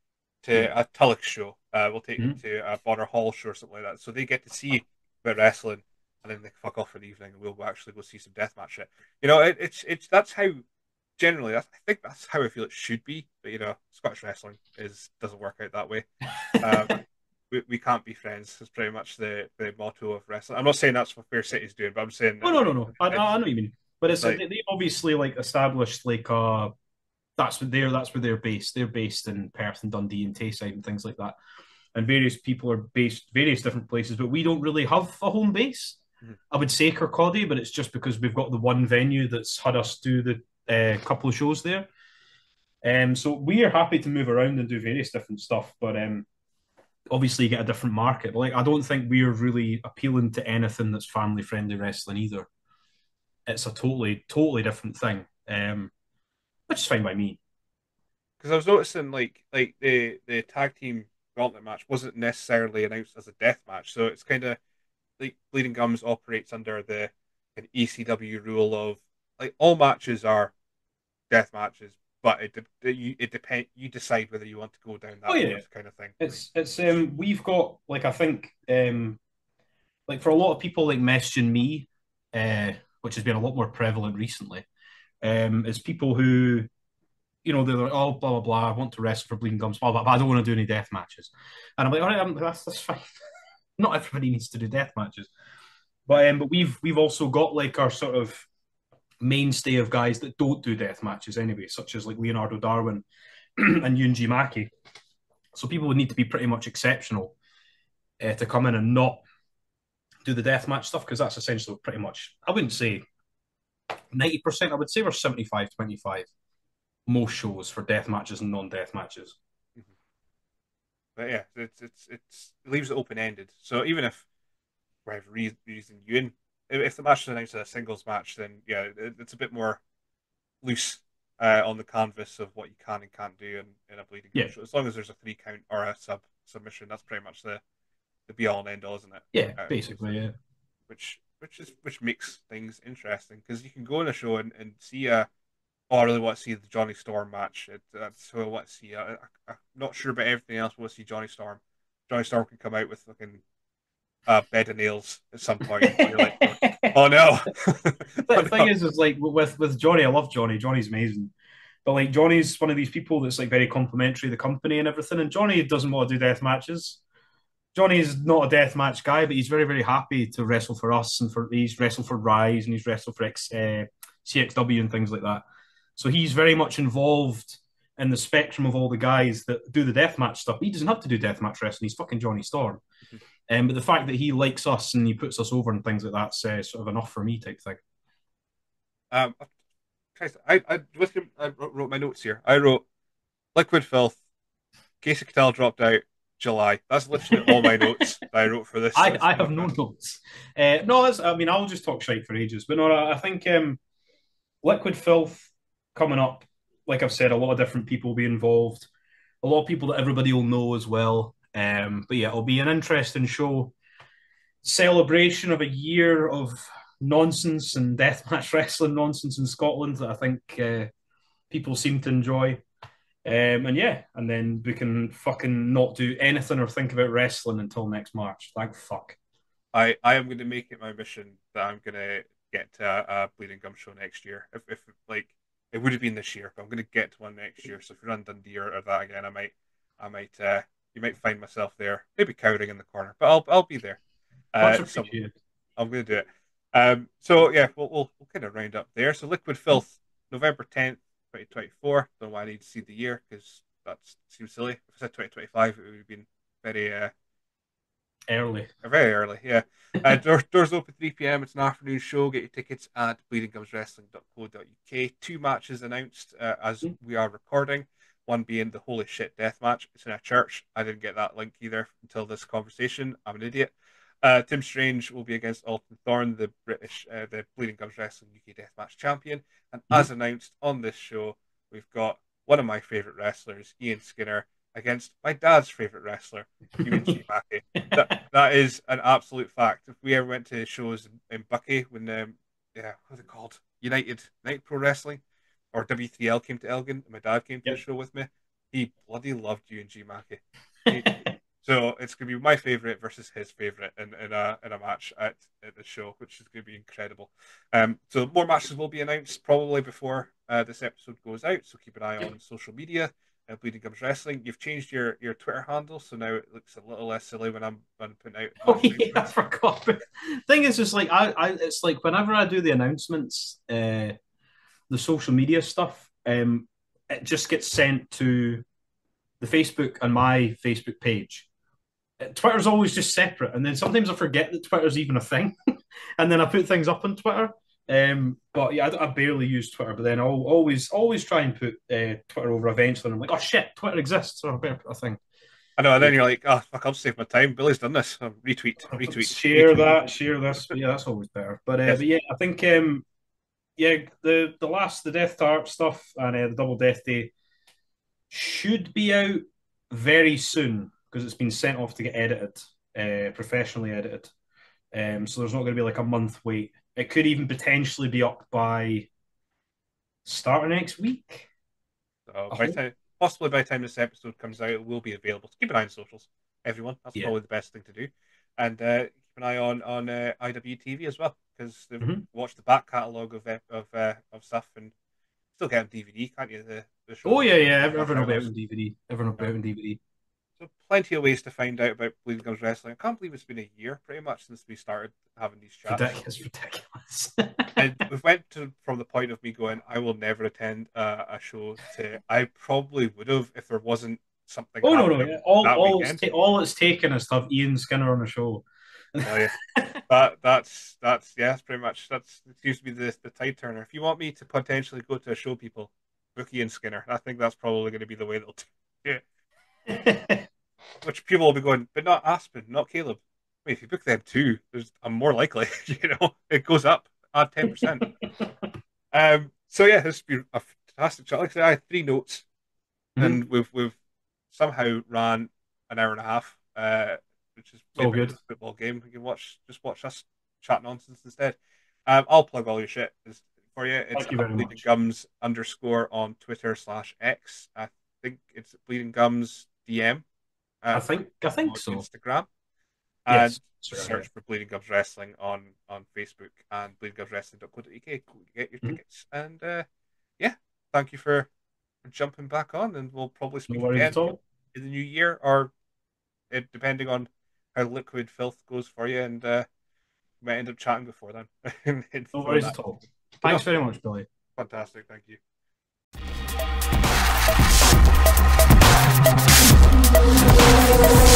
to a Tulloch show. We'll take them to a Bonner Hall show or something like that, so they get to see about wrestling, and then they fuck off for the evening, and we'll actually go see some deathmatch shit. You know, it's that's how generally, I think that's how I feel it should be. But Scottish wrestling doesn't work out that way. We can't be friends. It's pretty much the motto of wrestling. I'm not saying that's what Fair City's doing, but I'm saying Oh, that no. I know what you mean. But it's like, they obviously like established like that's where they're based. They're based in Perth and Dundee and Tayside and things like that. And various people are based various different places, but we don't really have a home base. Mhm. I would say Kirkcaldy, but it's just because we've got the one venue that's had us do the couple of shows there. So we are happy to move around and do various different stuff, but obviously you get a different market. But like, I don't think we're really appealing to anything that's family friendly wrestling either. It's a totally different thing, which is fine by me. because I was noticing like the tag team gauntlet match wasn't necessarily announced as a death match, so it's kind of like Bleeding Gums operates under the an ECW rule of like all matches are death matches, but it depend you decide whether you want to go down that Oh yeah, road kind of thing. it's we've got like I think like for a lot of people like messaging me, which has been a lot more prevalent recently, is people who they're like, oh, blah, blah, blah, I want to wrestle for Bleeding Gums, blah, blah, but I don't want to do any death matches. And I'm like, all right, that's fine. Not everybody needs to do death matches. But we've also got like our sort of mainstay of guys that don't do death matches anyway, such as like Leonardo Darwin and Yunji Maki. So people would need to be pretty much exceptional to come in and not do the death match stuff, because that's essentially pretty much, I wouldn't say 90%, I would say we're 75-25 most shows for death matches and non-death matches. Mhm. But yeah, it leaves it open ended. So even if for whatever reason if the match is announced as a singles match, then yeah, it's a bit more loose on the canvas of what you can and can't do in a Bleeding Gums show. As long as there's a 3 count or a submission, that's pretty much the be all and end all, isn't it? Yeah, basically, yeah. Which makes things interesting, because you can go on a show and see I really want to see the Johnny Storm match. That's who I want to see. I'm not sure about everything else. I want to see Johnny Storm. Johnny Storm can come out with fucking bed of nails at some point. You're like, oh no. The thing is like with Johnny, I love Johnny. Johnny's amazing. But like Johnny's one of these people that's like very complimentary of the company and everything. And Johnny doesn't want to do death matches. Johnny's not a death match guy, but he's very, very happy to wrestle for us, and he's wrestled for Rise and he's wrestled for CXW and things like that. So he's very much involved in the spectrum of all the guys that do the deathmatch stuff. He doesn't have to do deathmatch wrestling. He's fucking Johnny Storm. But the fact that he likes us and he puts us over and things like that's sort of enough for me type thing. I wrote my notes here. I wrote Liquid Filth, Casey Cattell dropped out, July. That's literally all my notes that I wrote for this. I have no notes. I'll just talk shite for ages. But no, I think Liquid Filth coming up, like I've said, a lot of different people will be involved. A lot of people that everybody will know as well. But yeah, it'll be an interesting show. Celebration of a year of nonsense and deathmatch wrestling nonsense in Scotland that I think people seem to enjoy. And then we can fucking not do anything or think about wrestling until next March. Thank fuck. I am going to make it my mission that I'm going to get to a Bleeding Gum show next year. If like it would have been this year, but I'm going to get to one next year. So if you're on Dundee or that again, you might find myself there, maybe cowering in the corner, but I'll be there. I'm going to do it. So yeah, we'll kind of round up there. So Liquid Filth, November 10th, 2024. Don't know why I need to see the year, because that seems silly. If I said 2025, it would have been very early. Very early, yeah. Doors open 3 p.m. It's an afternoon show. Get your tickets at bleedinggumswrestling.co.uk. 2 matches announced as we are recording. One being the Holy Shit Death Match. It's in a church. I didn't get that link either until this conversation. I'm an idiot. Tim Strange will be against Alton Thorne, the Bleeding Gums Wrestling UK Deathmatch Champion. And as announced on this show, we've got one of my favourite wrestlers, Ian Skinner, against my dad's favourite wrestler, Yunji Maki. That is an absolute fact. If we ever went to shows in Bucky when, what's it called? United Pro Wrestling, or W3L came to Elgin, and my dad came to the show with me, he bloody loved Yunji Maki. So it's going to be my favorite versus his favorite in a match at the show, which is going to be incredible. So more matches will be announced probably before this episode goes out. So keep an eye on social media. Bleeding Gums Wrestling. You've changed your Twitter handle, so now it looks a little less silly when I'm putting out. Oh yeah, I forgot. Thing is, it's like it's like whenever I do the announcements, the social media stuff, it just gets sent to the Facebook and my Facebook page. Twitter's always just separate, and then sometimes I forget that Twitter's even a thing, and then I put things up on Twitter. But yeah, I barely use Twitter, but then I'll always try and put Twitter over eventually. And I'm like, oh shit, Twitter exists, so I better put a thing. I know, and then you're like, oh fuck, I'll save my time. Billy's done this. Retweet, share this. But yeah, that's always better. But yeah, I think the Death Tart stuff and the Double Death Day should be out very soon because it's been sent off to get edited, professionally edited. So there's not going to be like a month wait. It could even potentially be up by start of next week. Possibly by the time this episode comes out, it will be available. So keep an eye on socials, everyone. That's probably the best thing to do. And keep an eye on IWTV as well, because they've watched the back catalogue of stuff and still get on DVD, can't you? The show. Oh yeah, everyone will be out on DVD. Everyone will be out on DVD. So plenty of ways to find out about Bleeding Gums Wrestling. I can't believe it's been a year pretty much since we started having these chats. It's ridiculous. And we've went from the point of me going, I will never attend a show, to I probably would have if there wasn't something. Oh no! Yeah. All it's taken is to have Ian Skinner on the show. Oh, yeah. That's pretty much it seems to be the tide turner. If you want me to potentially go to a show, people, book Ian Skinner. I think that's probably going to be the way they'll do it. Which people will be going, but not Aspen, not Caleb. I mean, if you book them too, I'm more likely. It goes up, add 10%. So yeah, this has been a fantastic chat. Like I said, I had 3 notes, and we've somehow ran an hour and a half, which is good. A football game. You can watch us chat nonsense instead. I'll plug all your shit for you. It's Bleeding Gums _ on Twitter /X. I think it's Bleeding Gums DM. I think so. Instagram. And search for Bleeding Gums Wrestling on Facebook and bleedinggumswrestling.co.uk. Get your tickets. And thank you for jumping back on. And we'll probably speak again in the new year, or depending on how Liquid Filth goes for you. And we might end up chatting before then. No worries at all. Thanks very much, Billy. Fantastic. Thank you. We'll be right back.